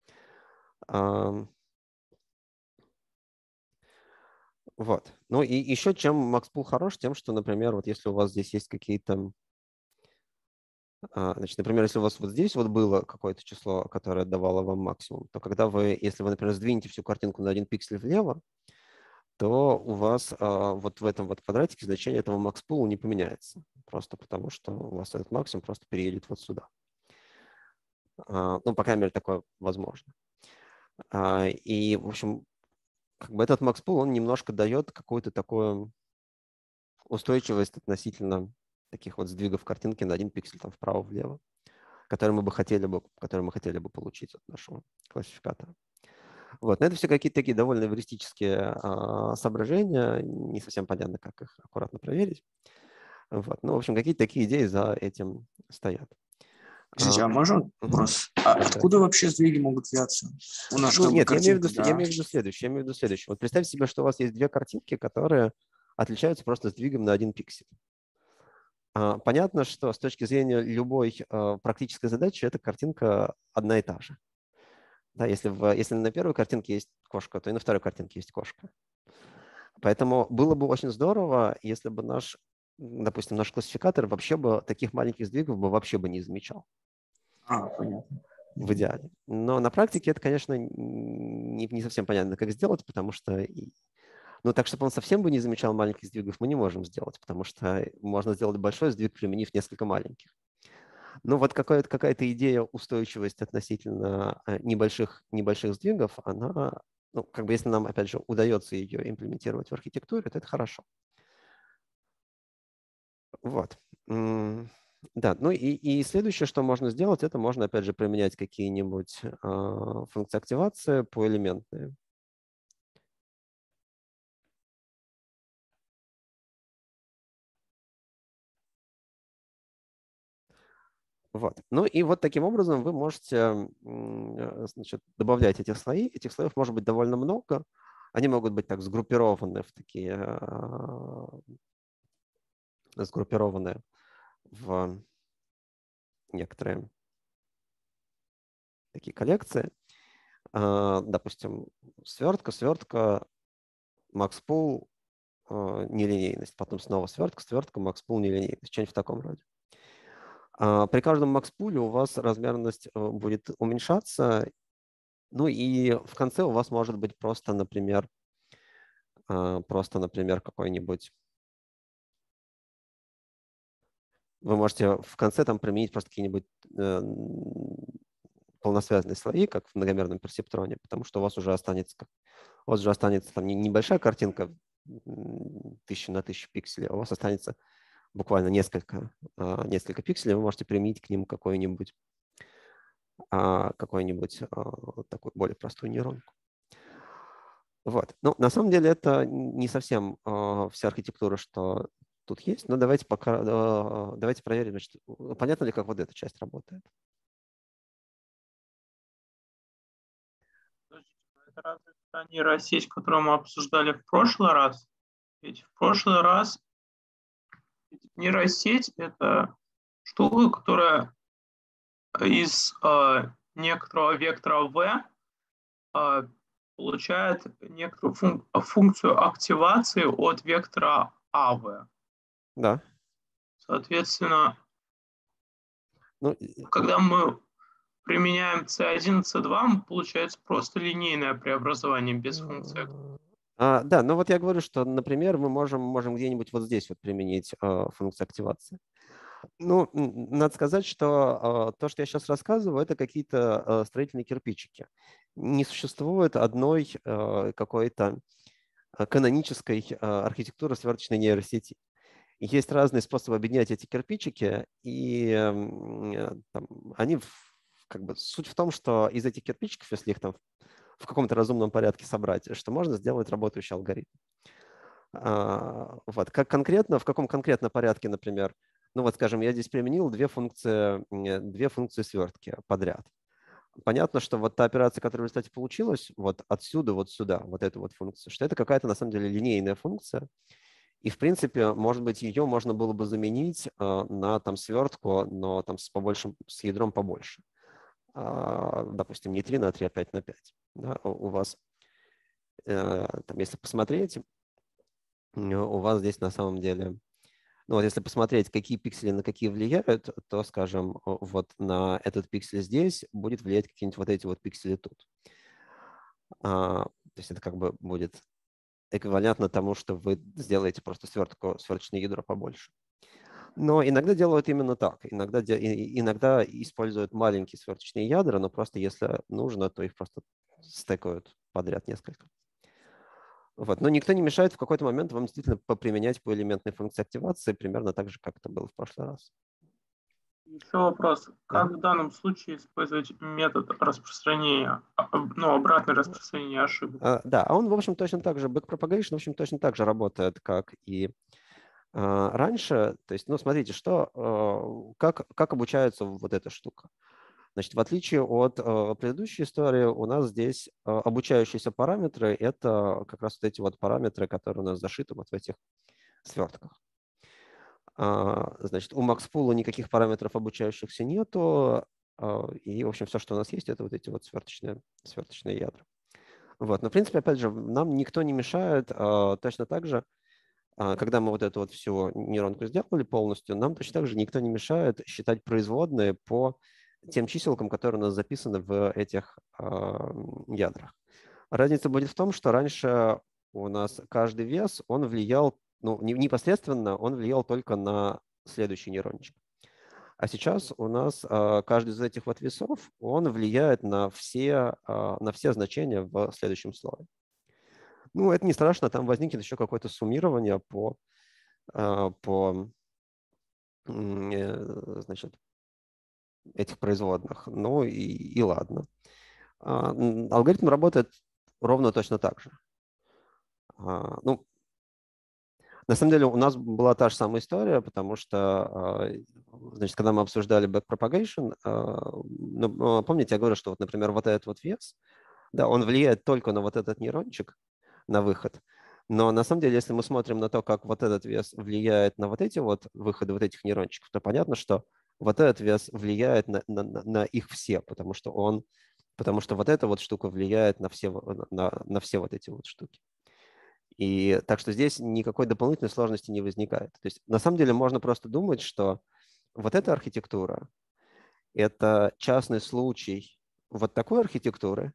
Вот. Ну и еще чем Max Pool хорош, тем, что, например, вот если у вас здесь есть какие-то... Значит, например, если у вас вот здесь вот было какое-то число, которое давало вам максимум, то когда если вы, например, сдвинете всю картинку на 1 пиксель влево, то у вас вот в этом вот квадратике значение этого Max Pool не поменяется. Просто потому, что у вас этот максимум просто переедет вот сюда. Ну, по крайней мере, такое возможно. И, в общем, как бы этот Max Pool, он немножко дает какую-то такую устойчивость относительно таких вот сдвигов картинки на 1 пиксель там вправо-влево, которые мы хотели бы получить от нашего классификатора. Вот. Но это все какие-то такие довольно эвристические соображения. Не совсем понятно, как их аккуратно проверить. Вот. Ну, в общем, какие-то такие идеи за этим стоят. Извините, а можно вопрос? Откуда вообще сдвиги могут взяться? У нас Ну, нет, я имею в картинка, виду следующее. Вот представьте себе, что у вас есть две картинки, которые отличаются просто сдвигом на 1 пиксель. Понятно, что с точки зрения любой практической задачи эта картинка одна и та же. Да, если на первой картинке есть кошка, то и на второй картинке есть кошка. Поэтому было бы очень здорово, если бы допустим, наш классификатор вообще бы таких маленьких сдвигов бы вообще бы не замечал. Понятно. В идеале. Но на практике это, конечно, не совсем понятно, как сделать, потому что... Ну, так, чтобы он совсем бы не замечал маленьких сдвигов, мы не можем сделать, потому что можно сделать большой сдвиг, применив несколько маленьких. Но вот какая-то идея устойчивости относительно небольших сдвигов, она, ну, как бы если нам, опять же, удается ее имплементировать в архитектуре, то это хорошо. Вот. Да, ну и следующее, что можно сделать, это можно, опять же, применять какие-нибудь функции активации поэлементные. Вот. Ну и вот таким образом вы можете, значит, добавлять этих слои. Этих слоев может быть довольно много. Они могут быть так сгруппированы в некоторые такие коллекции. Допустим, свертка, макспул, нелинейность, потом снова свертка, макспул, нелинейность, что-нибудь в таком роде. При каждом макспуле у вас размерность будет уменьшаться, ну и в конце у вас может быть просто, например, какой-нибудь... Вы можете в конце там применить просто какие-нибудь полносвязанные слои, как в многомерном персептроне, потому что у вас уже останется там небольшая картинка 1000 на 1000 пикселей, а у вас останется буквально несколько пикселей, вы можете применить к ним какую-нибудь такую более простую нейронку. Вот. Ну, на самом деле это не совсем вся архитектура, что тут есть, но давайте проверим, значит, понятно ли, как вот эта часть работает. Это разве та нейросеть, которую мы обсуждали в прошлый раз? Ведь в прошлый раз нейросеть — это штука, которая из некоторого вектора v получает некоторую функцию активации от вектора AV. Да. Соответственно, когда мы применяем C1, C2, получается просто линейное преобразование без функции. Да, но вот я говорю, что, например, мы можем где-нибудь вот здесь вот применить функцию активации. Ну, надо сказать, что то, что я сейчас рассказываю, это какие-то строительные кирпичики. Не существует одной какой-то канонической архитектуры сверточной нейросети. Есть разные способы объединять эти кирпичики, и они как бы суть в том, что из этих кирпичиков, если их там в каком-то разумном порядке собрать, что можно сделать работающий алгоритм. Вот. В каком конкретно порядке, например, ну вот, скажем, я здесь применил две функции свертки подряд. Понятно, что вот та операция, которая в результате получилась, вот отсюда вот сюда, вот эту вот функцию, что это какая-то на самом деле линейная функция. И, в принципе, может быть, ее можно было бы заменить на там свертку, но там с ядром побольше. Допустим, не 3 на 3, а 5 на 5. Да, у вас, там, если посмотреть, у вас здесь на самом деле, ну вот если посмотреть, какие пиксели на какие влияют, то, скажем, вот на этот пиксель здесь будет влиять какие-нибудь вот эти вот пиксели тут. То есть это как бы будет эквивалентно тому, что вы сделаете просто сверточное ядро побольше. Но иногда делают именно так. Иногда используют маленькие сверточные ядра, но просто если нужно, то их просто стекают подряд несколько. Вот. Но никто не мешает в какой-то момент вам действительно поприменять поэлементные функции активации примерно так же, как это было в прошлый раз. Еще вопрос. Как в данном случае использовать метод распространения, обратное распространение ошибок? Да, он, в общем, точно так же, backpropagation, в общем, точно так же работает, как и раньше. То есть, ну, смотрите, как обучается вот эта штука. Значит, в отличие от предыдущей истории, у нас здесь обучающиеся параметры – это как раз вот эти вот параметры, которые у нас зашиты вот в этих свертках. Значит, у MaxPool никаких параметров обучающихся нету, и, в общем, все, что у нас есть, это вот эти вот сверточные ядра. Вот. Но, в принципе, опять же, нам никто не мешает точно так же, когда мы вот эту вот всю нейронку сделали полностью, нам точно так же никто не мешает считать производные по тем чиселкам, которые у нас записаны в этих ядрах. Разница будет в том, что раньше у нас каждый вес, он влиял, ну, непосредственно он влиял только на следующий нейрончик. А сейчас у нас каждый из этих вот весов, он влияет на все значения в следующем слое. Ну, это не страшно, там возникнет еще какое-то суммирование значит, этих производных. Ну и ладно. Алгоритм работает ровно точно так же. Ну, На самом деле у нас была та же самая история, потому что, значит, когда мы обсуждали backpropagation, помните, я говорю, что вот, например, вот этот вот вес, да, он влияет только на вот этот нейрончик, на выход. Но на самом деле, если мы смотрим на то, как вот этот вес влияет на вот эти вот выходы вот этих нейрончиков, то понятно, что вот этот вес влияет на их все, потому что вот эта вот штука влияет на все вот эти вот штуки. И так что здесь никакой дополнительной сложности не возникает. То есть на самом деле можно просто думать, что вот эта архитектура – это частный случай вот такой архитектуры,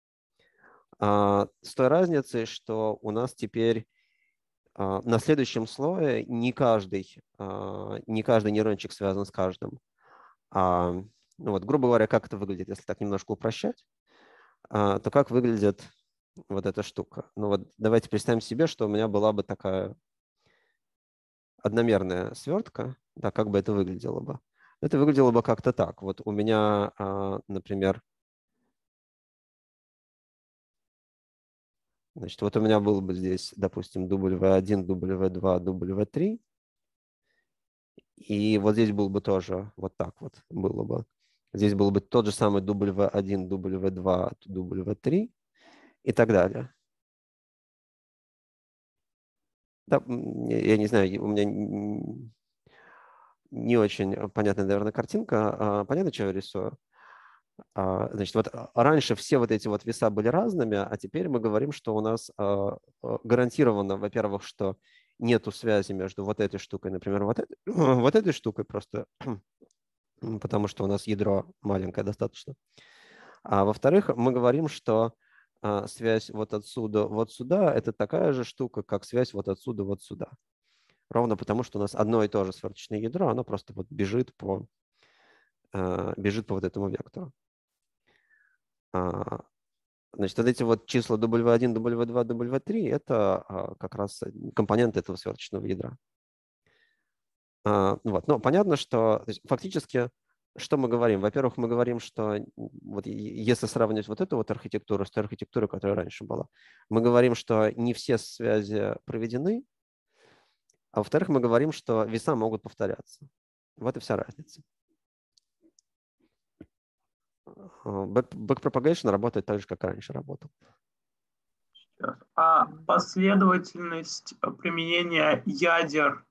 с той разницей, что у нас теперь на следующем слое не каждый нейрончик связан с каждым. Ну вот, грубо говоря, как это выглядит, если так немножко упрощать, то как выглядит вот эта штука. Ну вот давайте представим себе, что у меня была бы такая одномерная свертка, да, как бы это выглядело бы. Это выглядело бы как-то так. Вот у меня, например, значит, вот у меня был бы здесь, допустим, W1, W2, W3. И вот здесь был бы тоже вот так вот было бы. Здесь был бы тот же самый W1, W2, W3 и так далее. Да, я не знаю, у меня не очень понятная, наверное, картинка. Понятно, что я рисую? Значит, вот раньше все вот эти вот веса были разными, а теперь мы говорим, что у нас гарантированно, во-первых, что нету связи между вот этой штукой, например, вот этой штукой просто, потому что у нас ядро маленькое достаточно. А во-вторых, мы говорим, что связь вот отсюда вот сюда – это такая же штука, как связь вот отсюда вот сюда. Ровно потому, что у нас одно и то же сверточное ядро, оно просто вот бежит по вот этому вектору. Значит, вот эти вот числа W1, W2, W3 – это как раз компоненты этого сверточного ядра. Вот. Но понятно, что фактически, что мы говорим? Во-первых, мы говорим, что вот если сравнивать вот эту вот архитектуру с той архитектурой, которая раньше была, мы говорим, что не все связи проведены, а во-вторых, мы говорим, что веса могут повторяться. Вот и вся разница. Backpropagation работает так же, как раньше работал. А последовательность применения ядер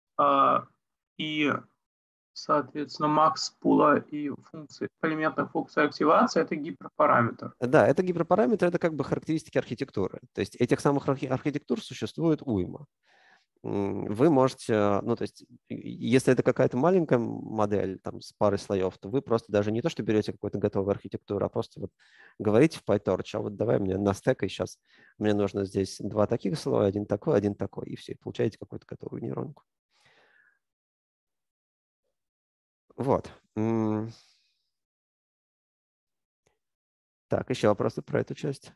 и, соответственно, макс-пула и полиметных функций активации – это гиперпараметр. Да, это гиперпараметр, это как бы характеристики архитектуры. То есть этих самых архитектур существует уйма. Вы можете, ну, то есть, если это какая-то маленькая модель там, с парой слоев, то вы просто даже не то, что берете какую-то готовую архитектуру, а просто вот говорите в PyTorch, а вот давай мне настекай сейчас, мне нужно здесь два таких слоя, один такой, и все, и получаете какую-то готовую нейронку. Вот. Так, еще вопросы про эту часть?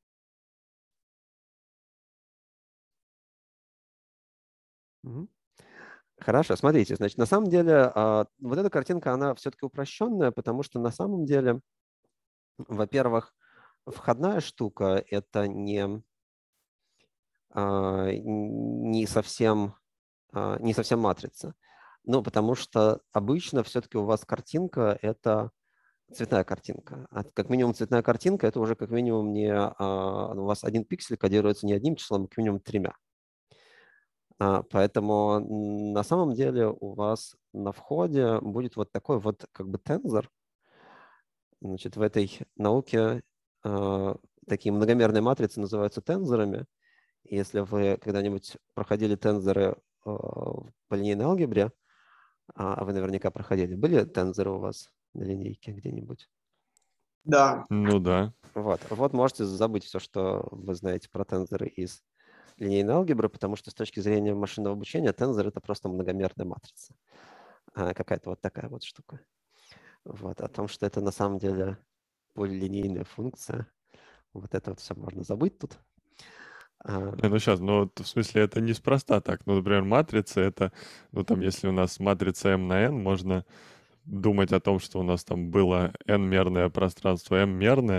Хорошо, смотрите, значит, на самом деле вот эта картинка, она все-таки упрощенная, потому что на самом деле, во-первых, входная штука – это не совсем матрица. Ну, потому что обычно все-таки у вас картинка – это цветная картинка. Как минимум цветная картинка – это уже как минимум не… у вас один пиксель кодируется не одним числом, а как минимум 3. Поэтому на самом деле у вас на входе будет вот такой вот как бы тензор. Значит, в этой науке такие многомерные матрицы называются тензорами. Если вы когда-нибудь проходили тензоры по линейной алгебре, а вы наверняка проходили, были тензоры у вас на линейке где-нибудь? Да. Ну да. Вот можете забыть все, что вы знаете про тензоры из линейной алгебры, потому что с точки зрения машинного обучения тензор – это просто многомерная матрица. Какая-то вот такая вот штука. Вот. О том, что это на самом деле полилинейная функция. Вот это вот все можно забыть тут. Ну сейчас, в смысле, это неспроста так. Ну, например, матрица — это, ну там, если у нас матрица m на n, можно думать о том, что у нас там было n-мерное пространство, m-мерное,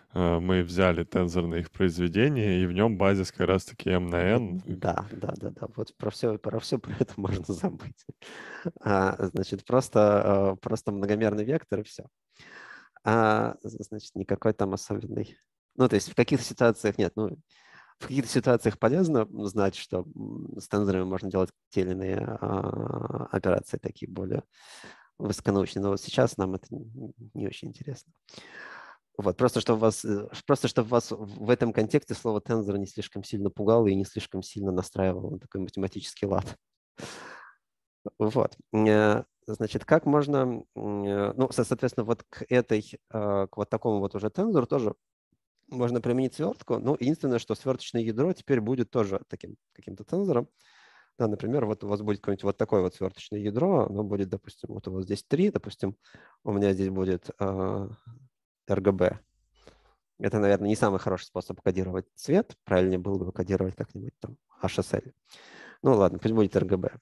мы взяли тензорное их произведение, и в нем базис как раз-таки m на n. Да. Вот про все про это можно забыть. Значит, просто многомерный вектор и все. Значит, никакой там особенный. Ну, то есть в каких-то ситуациях нет. Ну, в каких-то ситуациях полезно знать, что с тензорами можно делать те или иные операции, такие более высоконаучные. Но вот сейчас нам это не очень интересно. Вот, просто чтобы вас в этом контексте слово тензор не слишком сильно пугало и не слишком сильно настраивало на такой математический лад. Вот. Значит, как можно, ну, соответственно, вот к вот такому вот уже тензору тоже можно применить свертку. Ну, единственное, что сверточное ядро теперь будет тоже таким каким-то тензором. Да, например, вот у вас будет какое-нибудь вот такое вот сверточное ядро, оно будет, допустим, вот у вас здесь 3, допустим, у меня здесь будет RGB. Это, наверное, не самый хороший способ кодировать цвет. Правильнее было бы кодировать как-нибудь там HSL. Ну ладно, пусть будет RGB.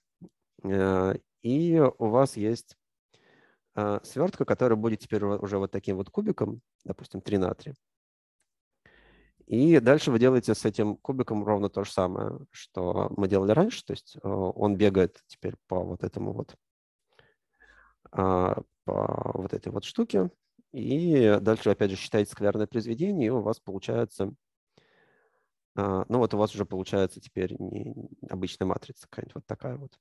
И у вас есть свертка, которая будет теперь уже вот таким вот кубиком, допустим, 3 на 3. И дальше вы делаете с этим кубиком ровно то же самое, что мы делали раньше. То есть он бегает теперь по вот этому вот, по вот этой вот штуке. И дальше, опять же, считаете скалярное произведение, и у вас получается, ну вот у вас уже получается теперь не обычная матрица какая-нибудь вот такая вот.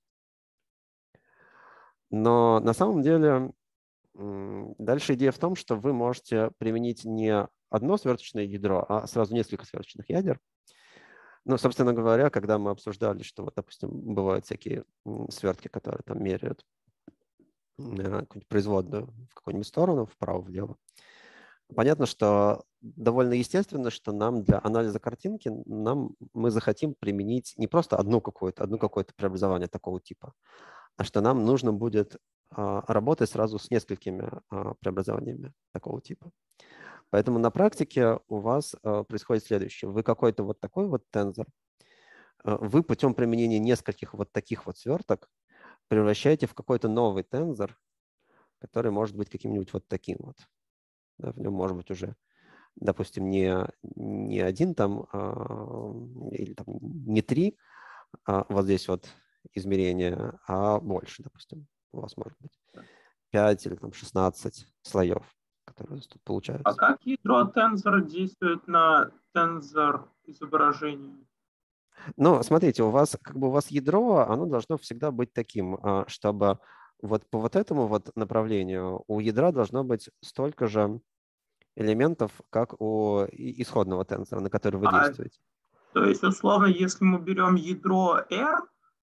Но на самом деле дальше идея в том, что вы можете применить не одно сверточное ядро, а сразу несколько сверточных ядер. Ну, собственно говоря, когда мы обсуждали, что, вот, допустим, бывают всякие свертки, которые там меряют какую-нибудь производную в какую-нибудь сторону, вправо-влево, понятно, что довольно естественно, что нам для анализа картинки мы захотим применить не просто одно какое-то преобразование такого типа, а что нам нужно будет работать сразу с несколькими преобразованиями такого типа. Поэтому на практике у вас происходит следующее. Вы какой-то вот такой вот тензор, вы путем применения нескольких вот таких вот сверток превращаете в какой-то новый тензор, который может быть каким-нибудь вот таким вот. Да, в нем может быть уже, допустим, не один там, или там не 3 вот здесь вот измерения, а больше, допустим. У вас может быть 5 или там 16 слоев, которые тут получаются. А как ядро тензора действует на тензор изображения? Ну, смотрите, у вас ядро, оно должно всегда быть таким, чтобы вот по вот этому вот направлению у ядра должно быть столько же элементов, как у исходного тензора, на который вы действуете. То есть, условно, если мы берем ядро R,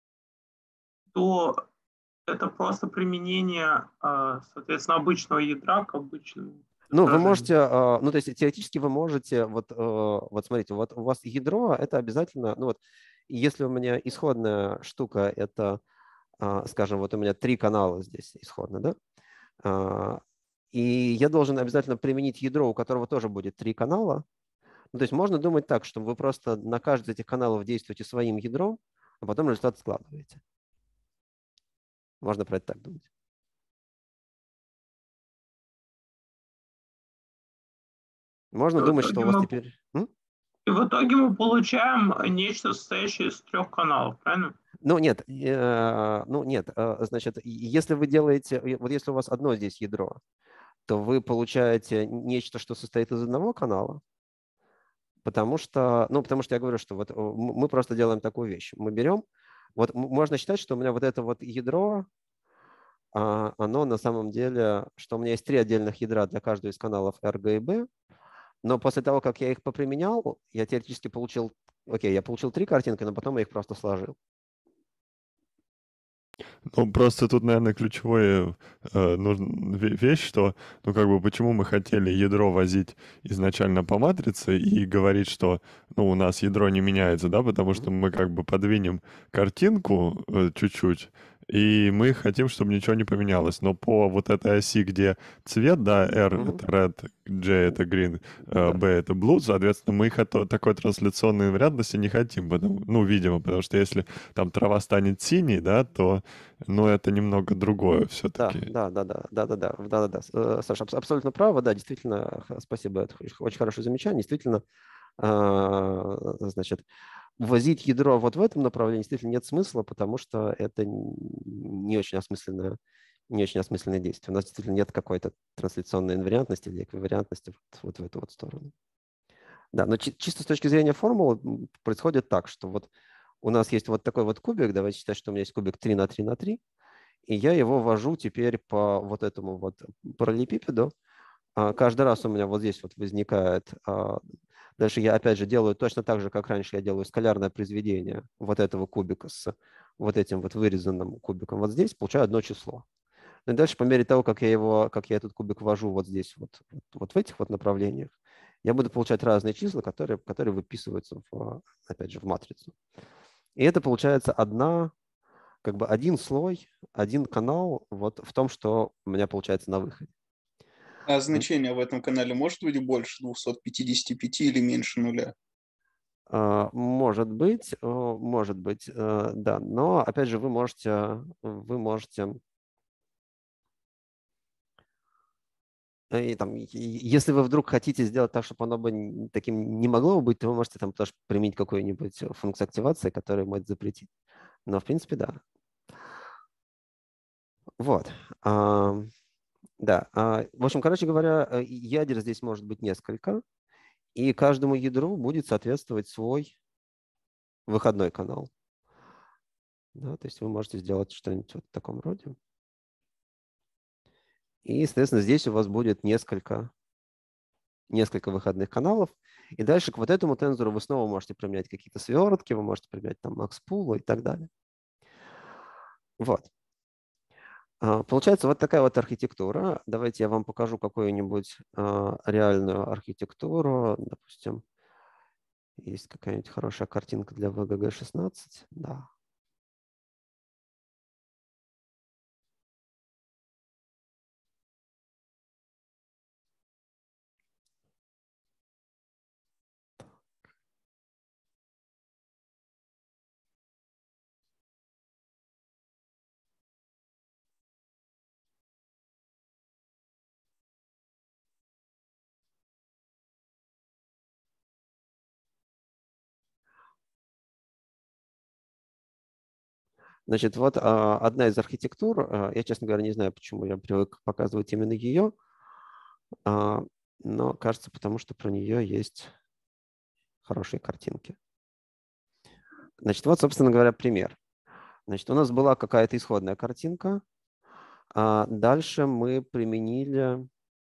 то это просто применение, соответственно, обычного ядра к обычному. Ну, вы можете, ну, то есть теоретически вы можете, вот смотрите, вот у вас ядро, это обязательно, ну, вот, если у меня исходная штука, это, скажем, вот у меня 3 канала здесь исходно, да, и я должен обязательно применить ядро, у которого тоже будет 3 канала. Ну, то есть можно думать так, что вы просто на каждый из этих каналов действуете своим ядром, а потом результат складываете. Можно про это так думать. Можно думать, что у вас теперь... И в итоге мы получаем нечто, состоящее из 3 каналов, правильно? Ну, нет. Значит, если вы делаете... Вот если у вас одно здесь ядро, то вы получаете нечто, что состоит из одного канала, потому что я говорю, что вот мы просто делаем такую вещь. Мы берем... Вот можно считать, что у меня вот это вот ядро, оно на самом деле, что у меня есть 3 отдельных ядра для каждого из каналов R, G и B, но после того, как я их поприменял, я теоретически получил, я получил 3 картинки, но потом я их просто сложил. Ну, просто тут, наверное, ключевая вещь, что, ну, как бы, почему мы хотели ядро возить изначально по матрице и говорить, что, ну, у нас ядро не меняется, да, потому что мы как бы подвинем картинку чуть-чуть, и мы хотим, чтобы ничего не поменялось. Но по вот этой оси, где цвет, да, R Мгм. это red, J это green, Да. B это blue, соответственно, мы такой трансляционной инвариантности не хотим, видимо, потому что если там трава станет синей, да, то, это немного другое Да, все-таки. да. Саша, абсолютно право, да, действительно, спасибо, это очень хорошее замечание. Действительно, значит, ввозить ядро вот в этом направлении действительно нет смысла, потому что это не очень осмысленное действие. У нас действительно нет какой-то трансляционной инвариантности или эквивариантности вот в эту вот сторону. Да, но чисто с точки зрения формулы происходит так, что вот у нас есть вот такой вот кубик, давайте считать, что у меня есть кубик 3 на 3 на 3, и я его ввожу теперь по вот этому вот параллелепипеду. Каждый раз у меня вот здесь вот возникает... Дальше я опять же делаю точно так же, как раньше я делаю скалярное произведение вот этого кубика с вот этим вот вырезанным кубиком вот здесь, получаю одно число. И дальше по мере того, как я этот кубик ввожу вот здесь вот в этих вот направлениях, я буду получать разные числа, которые выписываются, опять же, в матрицу. И это получается один слой, один канал вот в том, что у меня получается на выходе. А значение в этом канале может быть больше 255 или меньше нуля? Может быть, да. Но, опять же, вы можете, если вы вдруг хотите сделать так, чтобы оно бы таким не могло быть, то вы можете там тоже применить какую-нибудь функцию активации, которая может запретить. Но, в принципе, да. Вот. Да. В общем, короче говоря, ядер здесь может быть несколько, и каждому ядру будет соответствовать свой выходной канал. Да, то есть вы можете сделать что-нибудь вот в таком роде. И, соответственно, здесь у вас будет несколько выходных каналов. И дальше к вот этому тензору вы снова можете применять какие-то свертки, вы можете применять там макспул и так далее. Вот. Получается вот такая вот архитектура. Давайте я вам покажу какую-нибудь реальную архитектуру. Допустим, есть какая-нибудь хорошая картинка для VGG16. Да. Значит, вот одна из архитектур. Я, честно говоря, не знаю, почему я привык показывать именно ее. Но кажется, потому что про нее есть хорошие картинки. Значит, вот, собственно говоря, пример. Значит, у нас была какая-то исходная картинка. Дальше мы применили,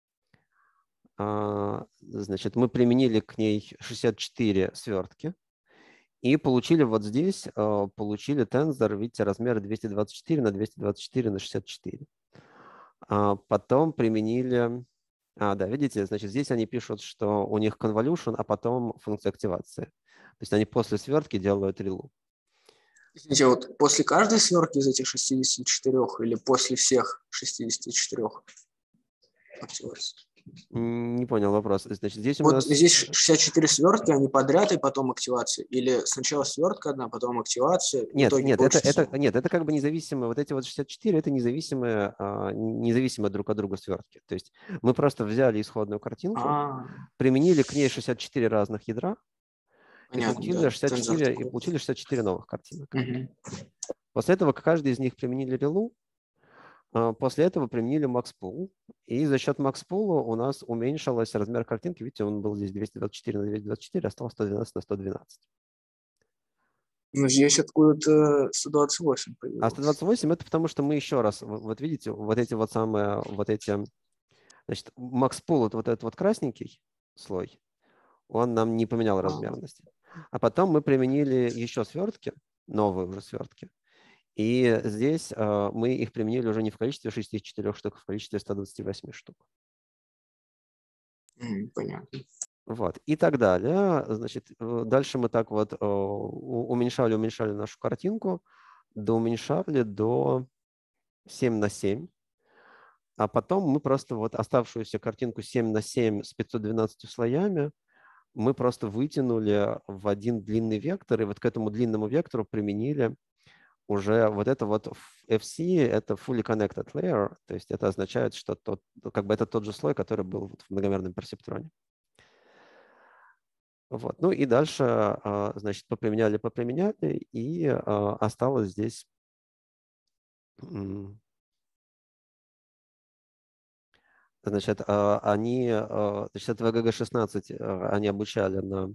к ней 64 свертки. И получили вот здесь, тензор, видите, размера 224 на 224 на 64. Потом применили... да, видите, значит, здесь они пишут, что у них convolution, а потом функция активации. То есть они после свертки делают релу. Извините, вот после каждой свертки из этих 64 или после всех 64 активаций? Не понял вопрос. Значит, здесь у Вот нас... здесь 64 свертки, они подряд и потом активация? Или сначала свертка одна, потом активация? В Нет, итоге это как бы независимые, вот эти вот 64, это независимые друг от друга свертки. То есть мы просто взяли исходную картинку, применили к ней 64 разных ядра, понятно, и получили 64 новых картинок. Угу. После этого к каждой из них применили релу, после этого применили макспул, и за счет макспула у нас уменьшился размер картинки. Видите, он был здесь 224 на 224, осталось 112 на 112. Ну, здесь откуда-то 128 появилось. А 128 это потому, что мы еще раз, вот видите, значит, макспул, вот этот вот красненький слой, он нам не поменял размерности. А потом мы применили еще свертки, новые уже свертки. И здесь мы их применили уже не в количестве 64 штук, а в количестве 128 штук. Понятно. Вот. И так далее. Значит, дальше мы так вот уменьшали нашу картинку. доуменьшали до 7 на 7, а потом мы просто вот оставшуюся картинку 7 на 7 с 512 слоями мы просто вытянули в один длинный вектор, и вот к этому длинному вектору применили уже вот это вот FC, это fully connected layer, то есть это означает, что как бы это тот же слой, который был в многомерном персептроне. Вот. Ну и дальше, значит, поприменяли, и осталось здесь значит, значит, это VGG16 они обучали на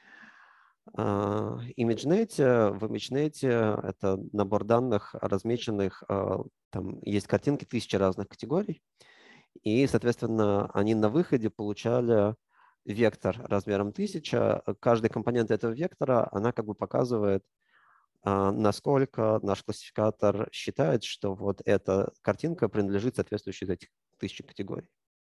ImageNet. В ImageNet это набор данных размеченных, там есть картинки 1000 разных категорий, и, соответственно, они на выходе получали вектор размером 1000. Каждый компонент этого вектора, она как бы показывает, насколько наш классификатор считает, что вот эта картинка принадлежит соответствующей из этих 1000 категорий.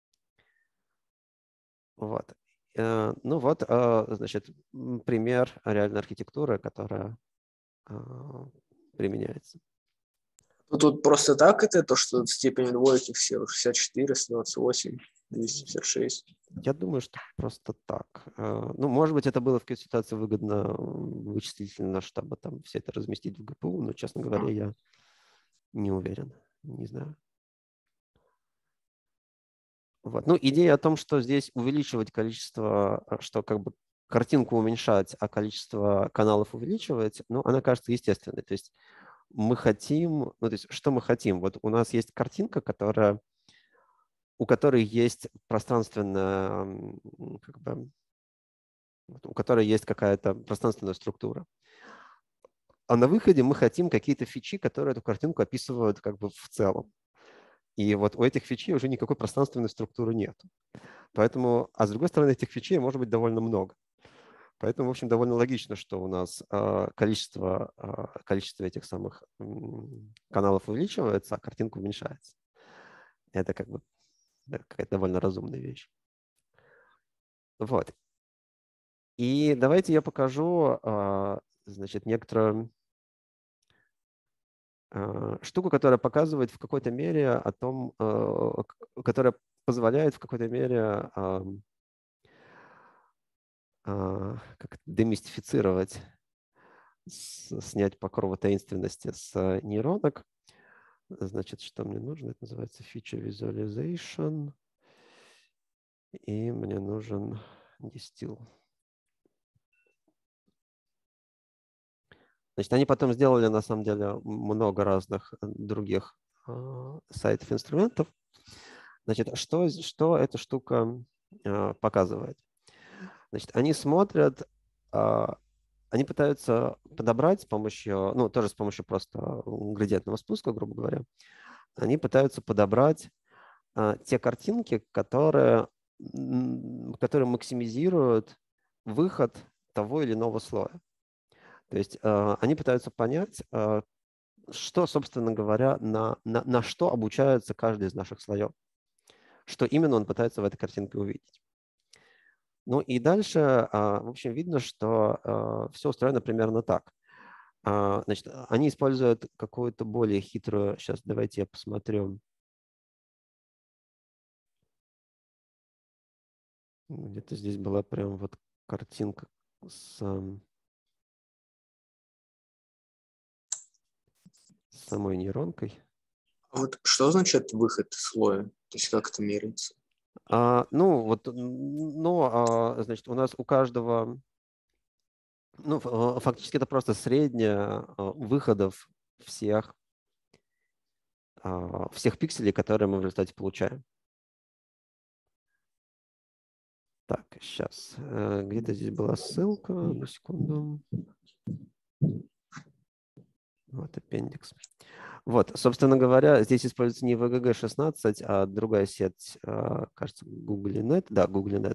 Вот. Ну вот, значит, пример реальной архитектуры, которая применяется. Ну, тут просто так это, то, что степень двойки все 64, 128, 256. Я думаю, что просто так. Ну, может быть, это было в какой-то ситуации выгодно вычислительно, чтобы там все это разместить в ГПУ, но, честно говоря, я не уверен, не знаю. Вот. Ну, идея о том, что здесь увеличивать количество, что как бы картинку уменьшать, а количество каналов увеличивать, ну, она кажется естественной. То есть мы хотим, ну, то есть что мы хотим? Вот у нас есть картинка, у которой есть пространственная, как бы, у которой есть какая-то пространственная структура. А на выходе мы хотим какие-то фичи, которые эту картинку описывают как бы в целом. И вот у этих фичей уже никакой пространственной структуры нет. Поэтому, а с другой стороны, этих фичей может быть довольно много. Поэтому, в общем, довольно логично, что у нас количество этих самых каналов увеличивается, а картинка уменьшается. Это как бы какая-то довольно разумная вещь. Вот. И давайте я покажу, значит, некоторую штуку, которая показывает в какой-то мере о том, которая позволяет в какой-то мере как демистифицировать, снять покровы таинственности с нейронок. Значит, что мне нужно? Это называется Feature Visualization. И мне нужен Distill. Значит, они потом сделали, на самом деле, много разных других сайтов, инструментов. Значит, что эта штука показывает? Значит, они смотрят, они пытаются подобрать с помощью, ну, тоже с помощью просто градиентного спуска, грубо говоря, они пытаются подобрать те картинки, которые максимизируют выход того или иного слоя. То есть они пытаются понять, что, собственно говоря, на что обучается каждый из наших слоев, что именно он пытается в этой картинке увидеть. Ну и дальше, в общем, видно, что все устроено примерно так. Значит, они используют какую-то более хитрую... Сейчас давайте я посмотрю. Где-то здесь была прям вот картинка с самой нейронкой. А вот что значит выход слоя? То есть как это меряется? Ну, вот, значит, у нас у каждого, ну, фактически это просто средняя выходов всех пикселей, которые мы в результате получаем. Так, сейчас. Где-то здесь была ссылка. На секунду. Вот аппендикс. Вот, собственно говоря, здесь используется не VGG16, а другая сеть, кажется, GoogleNet. Да, GoogleNet.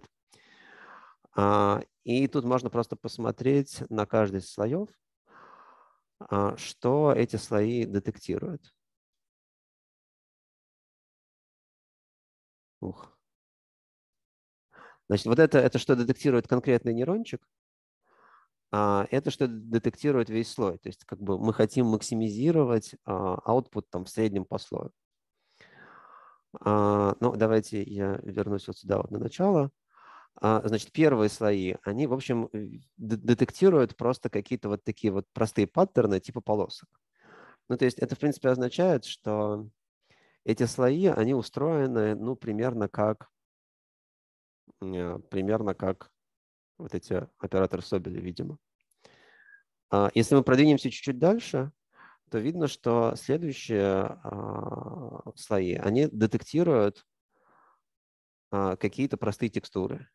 И тут можно просто посмотреть на каждый из слоев, что эти слои детектируют. Ух. Значит, вот это что детектирует конкретный нейрончик, это что детектирует весь слой. То есть как бы мы хотим максимизировать output там в среднем по слою. Ну, давайте я вернусь вот сюда вот на начало. Значит, первые слои, они, в общем, детектируют просто какие-то вот такие вот простые паттерны типа полосок. Ну, то есть это, в принципе, означает, что эти слои, они устроены, ну, примерно как вот эти операторы Собеля, видимо. Если мы продвинемся чуть-чуть дальше, то видно, что следующие слои, они детектируют какие-то простые текстуры.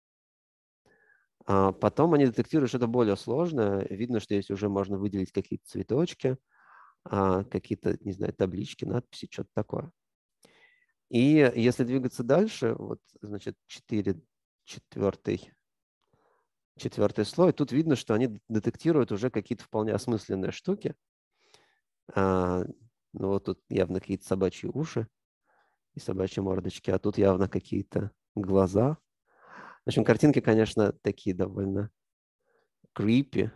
Потом они детектируют что-то более сложное. Видно, что здесь уже можно выделить какие-то цветочки, какие-то, не знаю, таблички, надписи, что-то такое. И если двигаться дальше, вот, значит, четвертый слой, тут видно, что они детектируют уже какие-то вполне осмысленные штуки. Ну, вот тут явно какие-то собачьи уши и собачьи мордочки, а тут явно какие-то глаза. В общем, картинки, конечно, такие довольно creepy,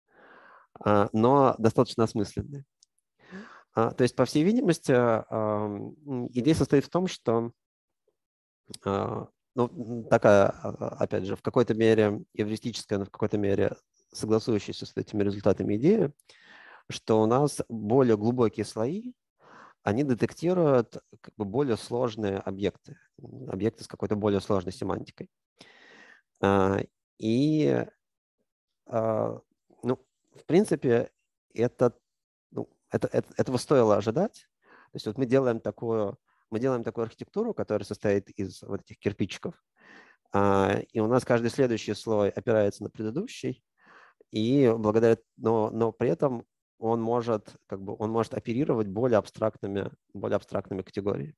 но достаточно осмысленные. То есть, по всей видимости, идея состоит в том, что ну, такая, опять же, в какой-то мере эвристическая, но в какой-то мере согласующаяся с этими результатами идея, что у нас более глубокие слои, они детектируют как бы более сложные объекты с какой-то более сложной семантикой. И, ну, в принципе, этого стоило ожидать. То есть вот мы делаем такую архитектуру, которая состоит из вот этих кирпичиков, и у нас каждый следующий слой опирается на предыдущий, и но при этом он может оперировать более абстрактными категориями.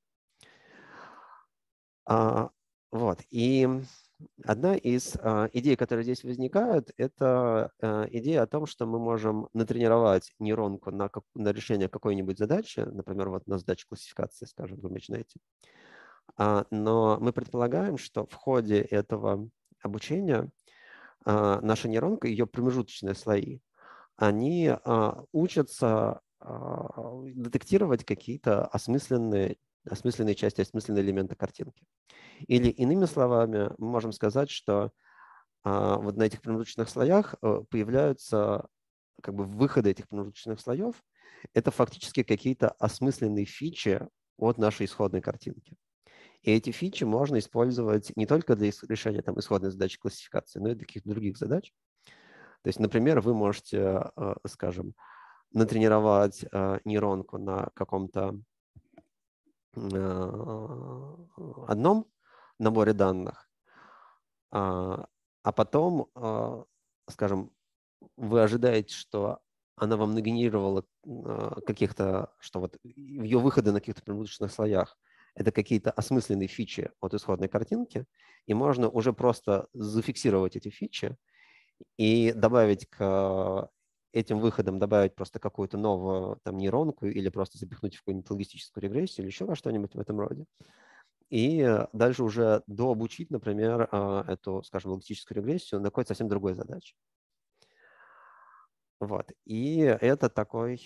Вот. И одна из идей, которые здесь возникают, это идея о том, что мы можем натренировать нейронку на решение какой-нибудь задачи, например, вот на задачу классификации, скажем, в ImageNet. Но мы предполагаем, что в ходе этого обучения наша нейронка, ее промежуточные слои, они учатся детектировать какие-то осмысленные части, осмысленные элементы картинки. Или иными словами, мы можем сказать, что вот на этих промежуточных слоях появляются как бы выходы этих промежуточных слоев. Это фактически какие-то осмысленные фичи от нашей исходной картинки. И эти фичи можно использовать не только для решения там, исходной задачи классификации, но и для каких-то других задач. То есть, например, вы можете, скажем, натренировать нейронку на каком-то одном наборе данных, а потом, скажем, вы ожидаете, что она вам нагенерировала что вот ее выходы на каких-то промежуточных слоях это какие-то осмысленные фичи от исходной картинки, и можно уже просто зафиксировать эти фичи и добавить к этим выходам просто какую-то новую там нейронку или просто запихнуть в какую-нибудь логистическую регрессию или еще во что-нибудь в этом роде. И дальше уже дообучить, например, эту, скажем, логистическую регрессию на какой-то совсем другой задаче. Вот. И это такая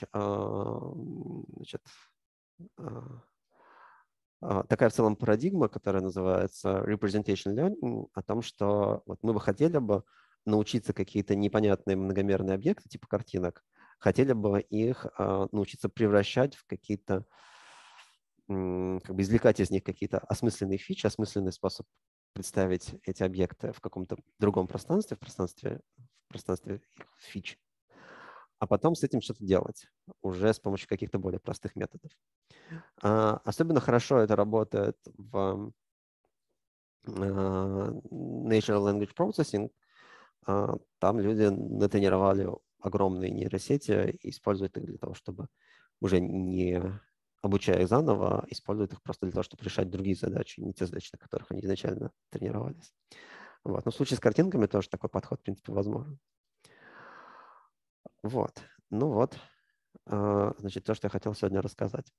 в целом парадигма, которая называется representation learning, о том, что вот мы бы хотели бы научиться какие-то непонятные многомерные объекты типа картинок, хотели бы их научиться превращать в какие-то, как бы извлекать из них какие-то осмысленные фичи, осмысленный способ представить эти объекты в каком-то другом пространстве, в пространстве фич, а потом с этим что-то делать уже с помощью каких-то более простых методов. Особенно хорошо это работает в Natural Language Processing. Там люди натренировали огромные нейросети и используют их для того, чтобы уже не обучая их заново, используют их просто для того, чтобы решать другие задачи, не те задачи, на которых они изначально тренировались. Вот. Но в случае с картинками тоже такой подход, в принципе, возможен. Вот. Ну вот, значит, то, что я хотел сегодня рассказать.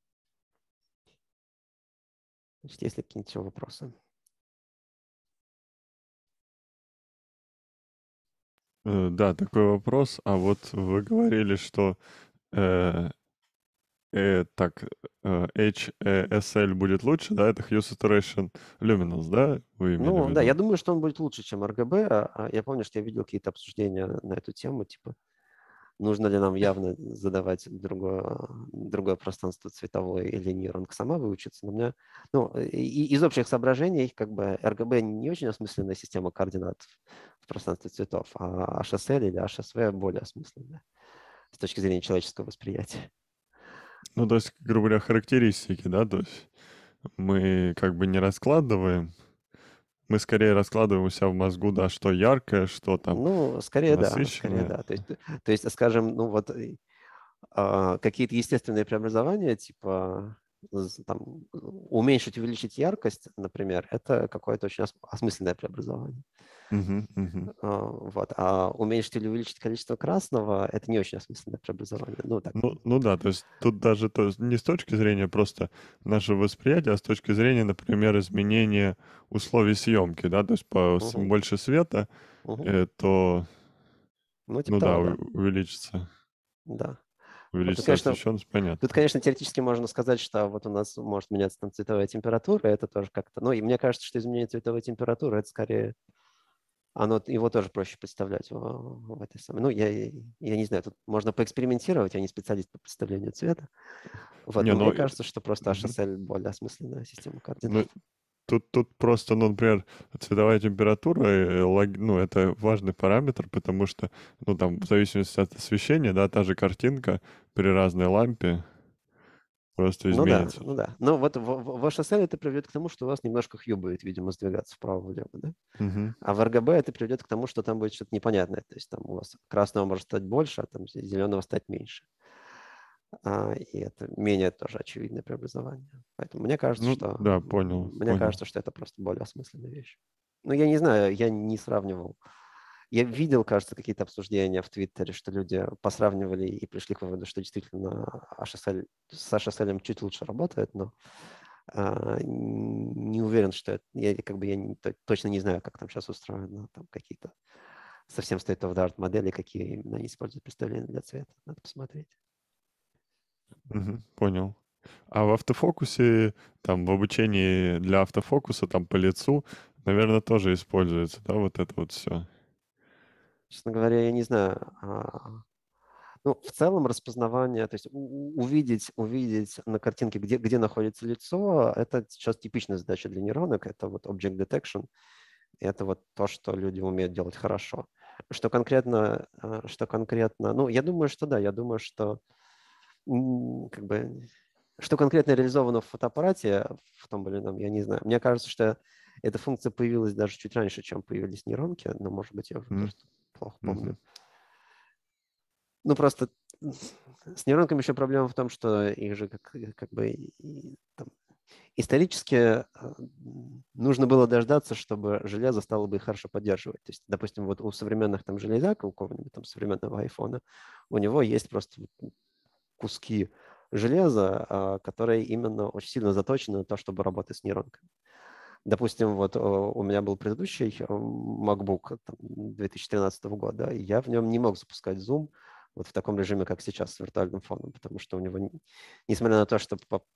Значит, есть ли какие-нибудь еще вопросы? Да, такой вопрос. А вот вы говорили, что э, HSL будет лучше, да? Это Hue Saturation Luminance, да? Вы имели в Ну, да, я виду? думаю, что он будет лучше, чем RGB. Я помню, что я видел какие-то обсуждения на эту тему, типа, нужно ли нам явно задавать другое пространство цветовое, или нейронка сама выучится. Но у меня, из общих соображений, как бы RGB не очень осмысленная система координат в пространстве цветов, а HSL или HSV более осмысленная с точки зрения человеческого восприятия. Ну, то есть, грубо говоря, характеристики, да? То есть мы как бы не раскладываем, мы скорее раскладываем у себя в мозгу, да, что яркое, что там Ну, скорее да, скорее насыщенное. да. То есть, скажем, какие-то естественные преобразования, типа там, уменьшить, увеличить яркость, например, это какое-то очень осмысленное преобразование. Мгм, мгм. Вот. А уменьшить или увеличить количество красного – это не очень осмысленное преобразование. Ну, так. Ну да, то есть тут даже то есть не с точки зрения просто нашего восприятия, а с точки зрения, например, изменения условий съемки, да, то есть Мгм, больше света, мгм. то, Ну, типа ну да, того, да. увеличится, Да. Вот. увеличится освещенность, Тут, понятно. конечно, теоретически можно сказать, что вот у нас может меняться там цветовая температура, это тоже как-то... Ну, и мне кажется, что изменение цветовой температуры – это скорее его тоже проще представлять в этой самой. Ну, я не знаю, тут можно поэкспериментировать, я не специалист по представлению цвета. Вот, Не, но мне ну, кажется, что просто мгм. HSL более осмысленная система координат. Ну, тут просто, ну, например, цветовая температура, ну, это важный параметр, потому что, ну, там, в зависимости от освещения, да, та же картинка при разной лампе просто Ну да, изменится. ну да. Но вот в HSL это приведет к тому, что у вас немножко хью будет, видимо, сдвигаться вправо-влево, да? Мгм. А в RGB это приведет к тому, что там будет что-то непонятное. То есть там у вас красного может стать больше, а там зеленого стать меньше. И это менее тоже очевидное преобразование. Поэтому Ну, да, понял, мне понял. кажется, что это просто более осмысленная вещь. Ну, я не знаю, я не сравнивал. Я видел, кажется, какие-то обсуждения в Твиттере, что люди посравнивали и пришли к выводу, что действительно HSL, с HSL чуть лучше работает, но не уверен, что это, точно не знаю, как там сейчас устроено, там какие-то совсем state-of-the-art модели, какие именно они используют представления для цвета. Надо посмотреть. Мгм, понял. А в автофокусе, там, в обучении для автофокуса, там, по лицу, наверное, тоже используется, да, вот это вот все. Честно говоря, я не знаю. Ну, в целом распознавание, то есть увидеть на картинке, где находится лицо, это сейчас типичная задача для нейронок, это вот object detection, и это вот то, что люди умеют делать хорошо. Что конкретно, ну, я думаю, что да, я думаю, что как бы, что конкретно реализовано в фотоаппарате, в том или ином, я не знаю. Мне кажется, что эта функция появилась даже чуть раньше, чем появились нейронки, но, может быть, я уже М, просто плохо помню. мгм. Ну, просто с нейронками еще проблема в том, что их же как бы там, исторически нужно было дождаться, чтобы железо стало бы их хорошо поддерживать. То есть, допустим, вот у современных там железяк, у какого-нибудь там современного айфона, у него есть просто куски железа, которые именно очень сильно заточены на то, чтобы работать с нейронками. Допустим, вот у меня был предыдущий MacBook 2013 года, и я в нем не мог запускать Zoom вот в таком режиме, как сейчас, с виртуальным фоном, потому что у него, несмотря на то, что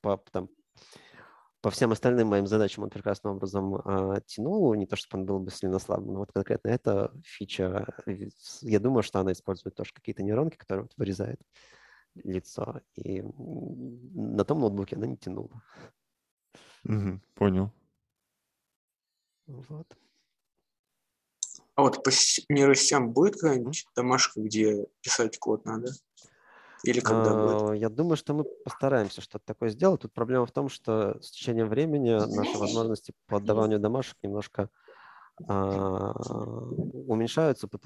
по всем остальным моим задачам он прекрасным образом тянул, не то, чтобы он был бы сильно слабым, но вот конкретно эта фича, я думаю, что она использует тоже какие-то нейронки, которые вот вырезают лицо, и на том ноутбуке она не тянула. Мгм, понял. Вот. А вот по нейросетям будет какая-нибудь домашка, где писать код надо? Или когда будет? Я думаю, что мы постараемся что-то такое сделать. Тут проблема в том, что с течением времени наши возможности по отдаванию домашек немножко уменьшаются, потому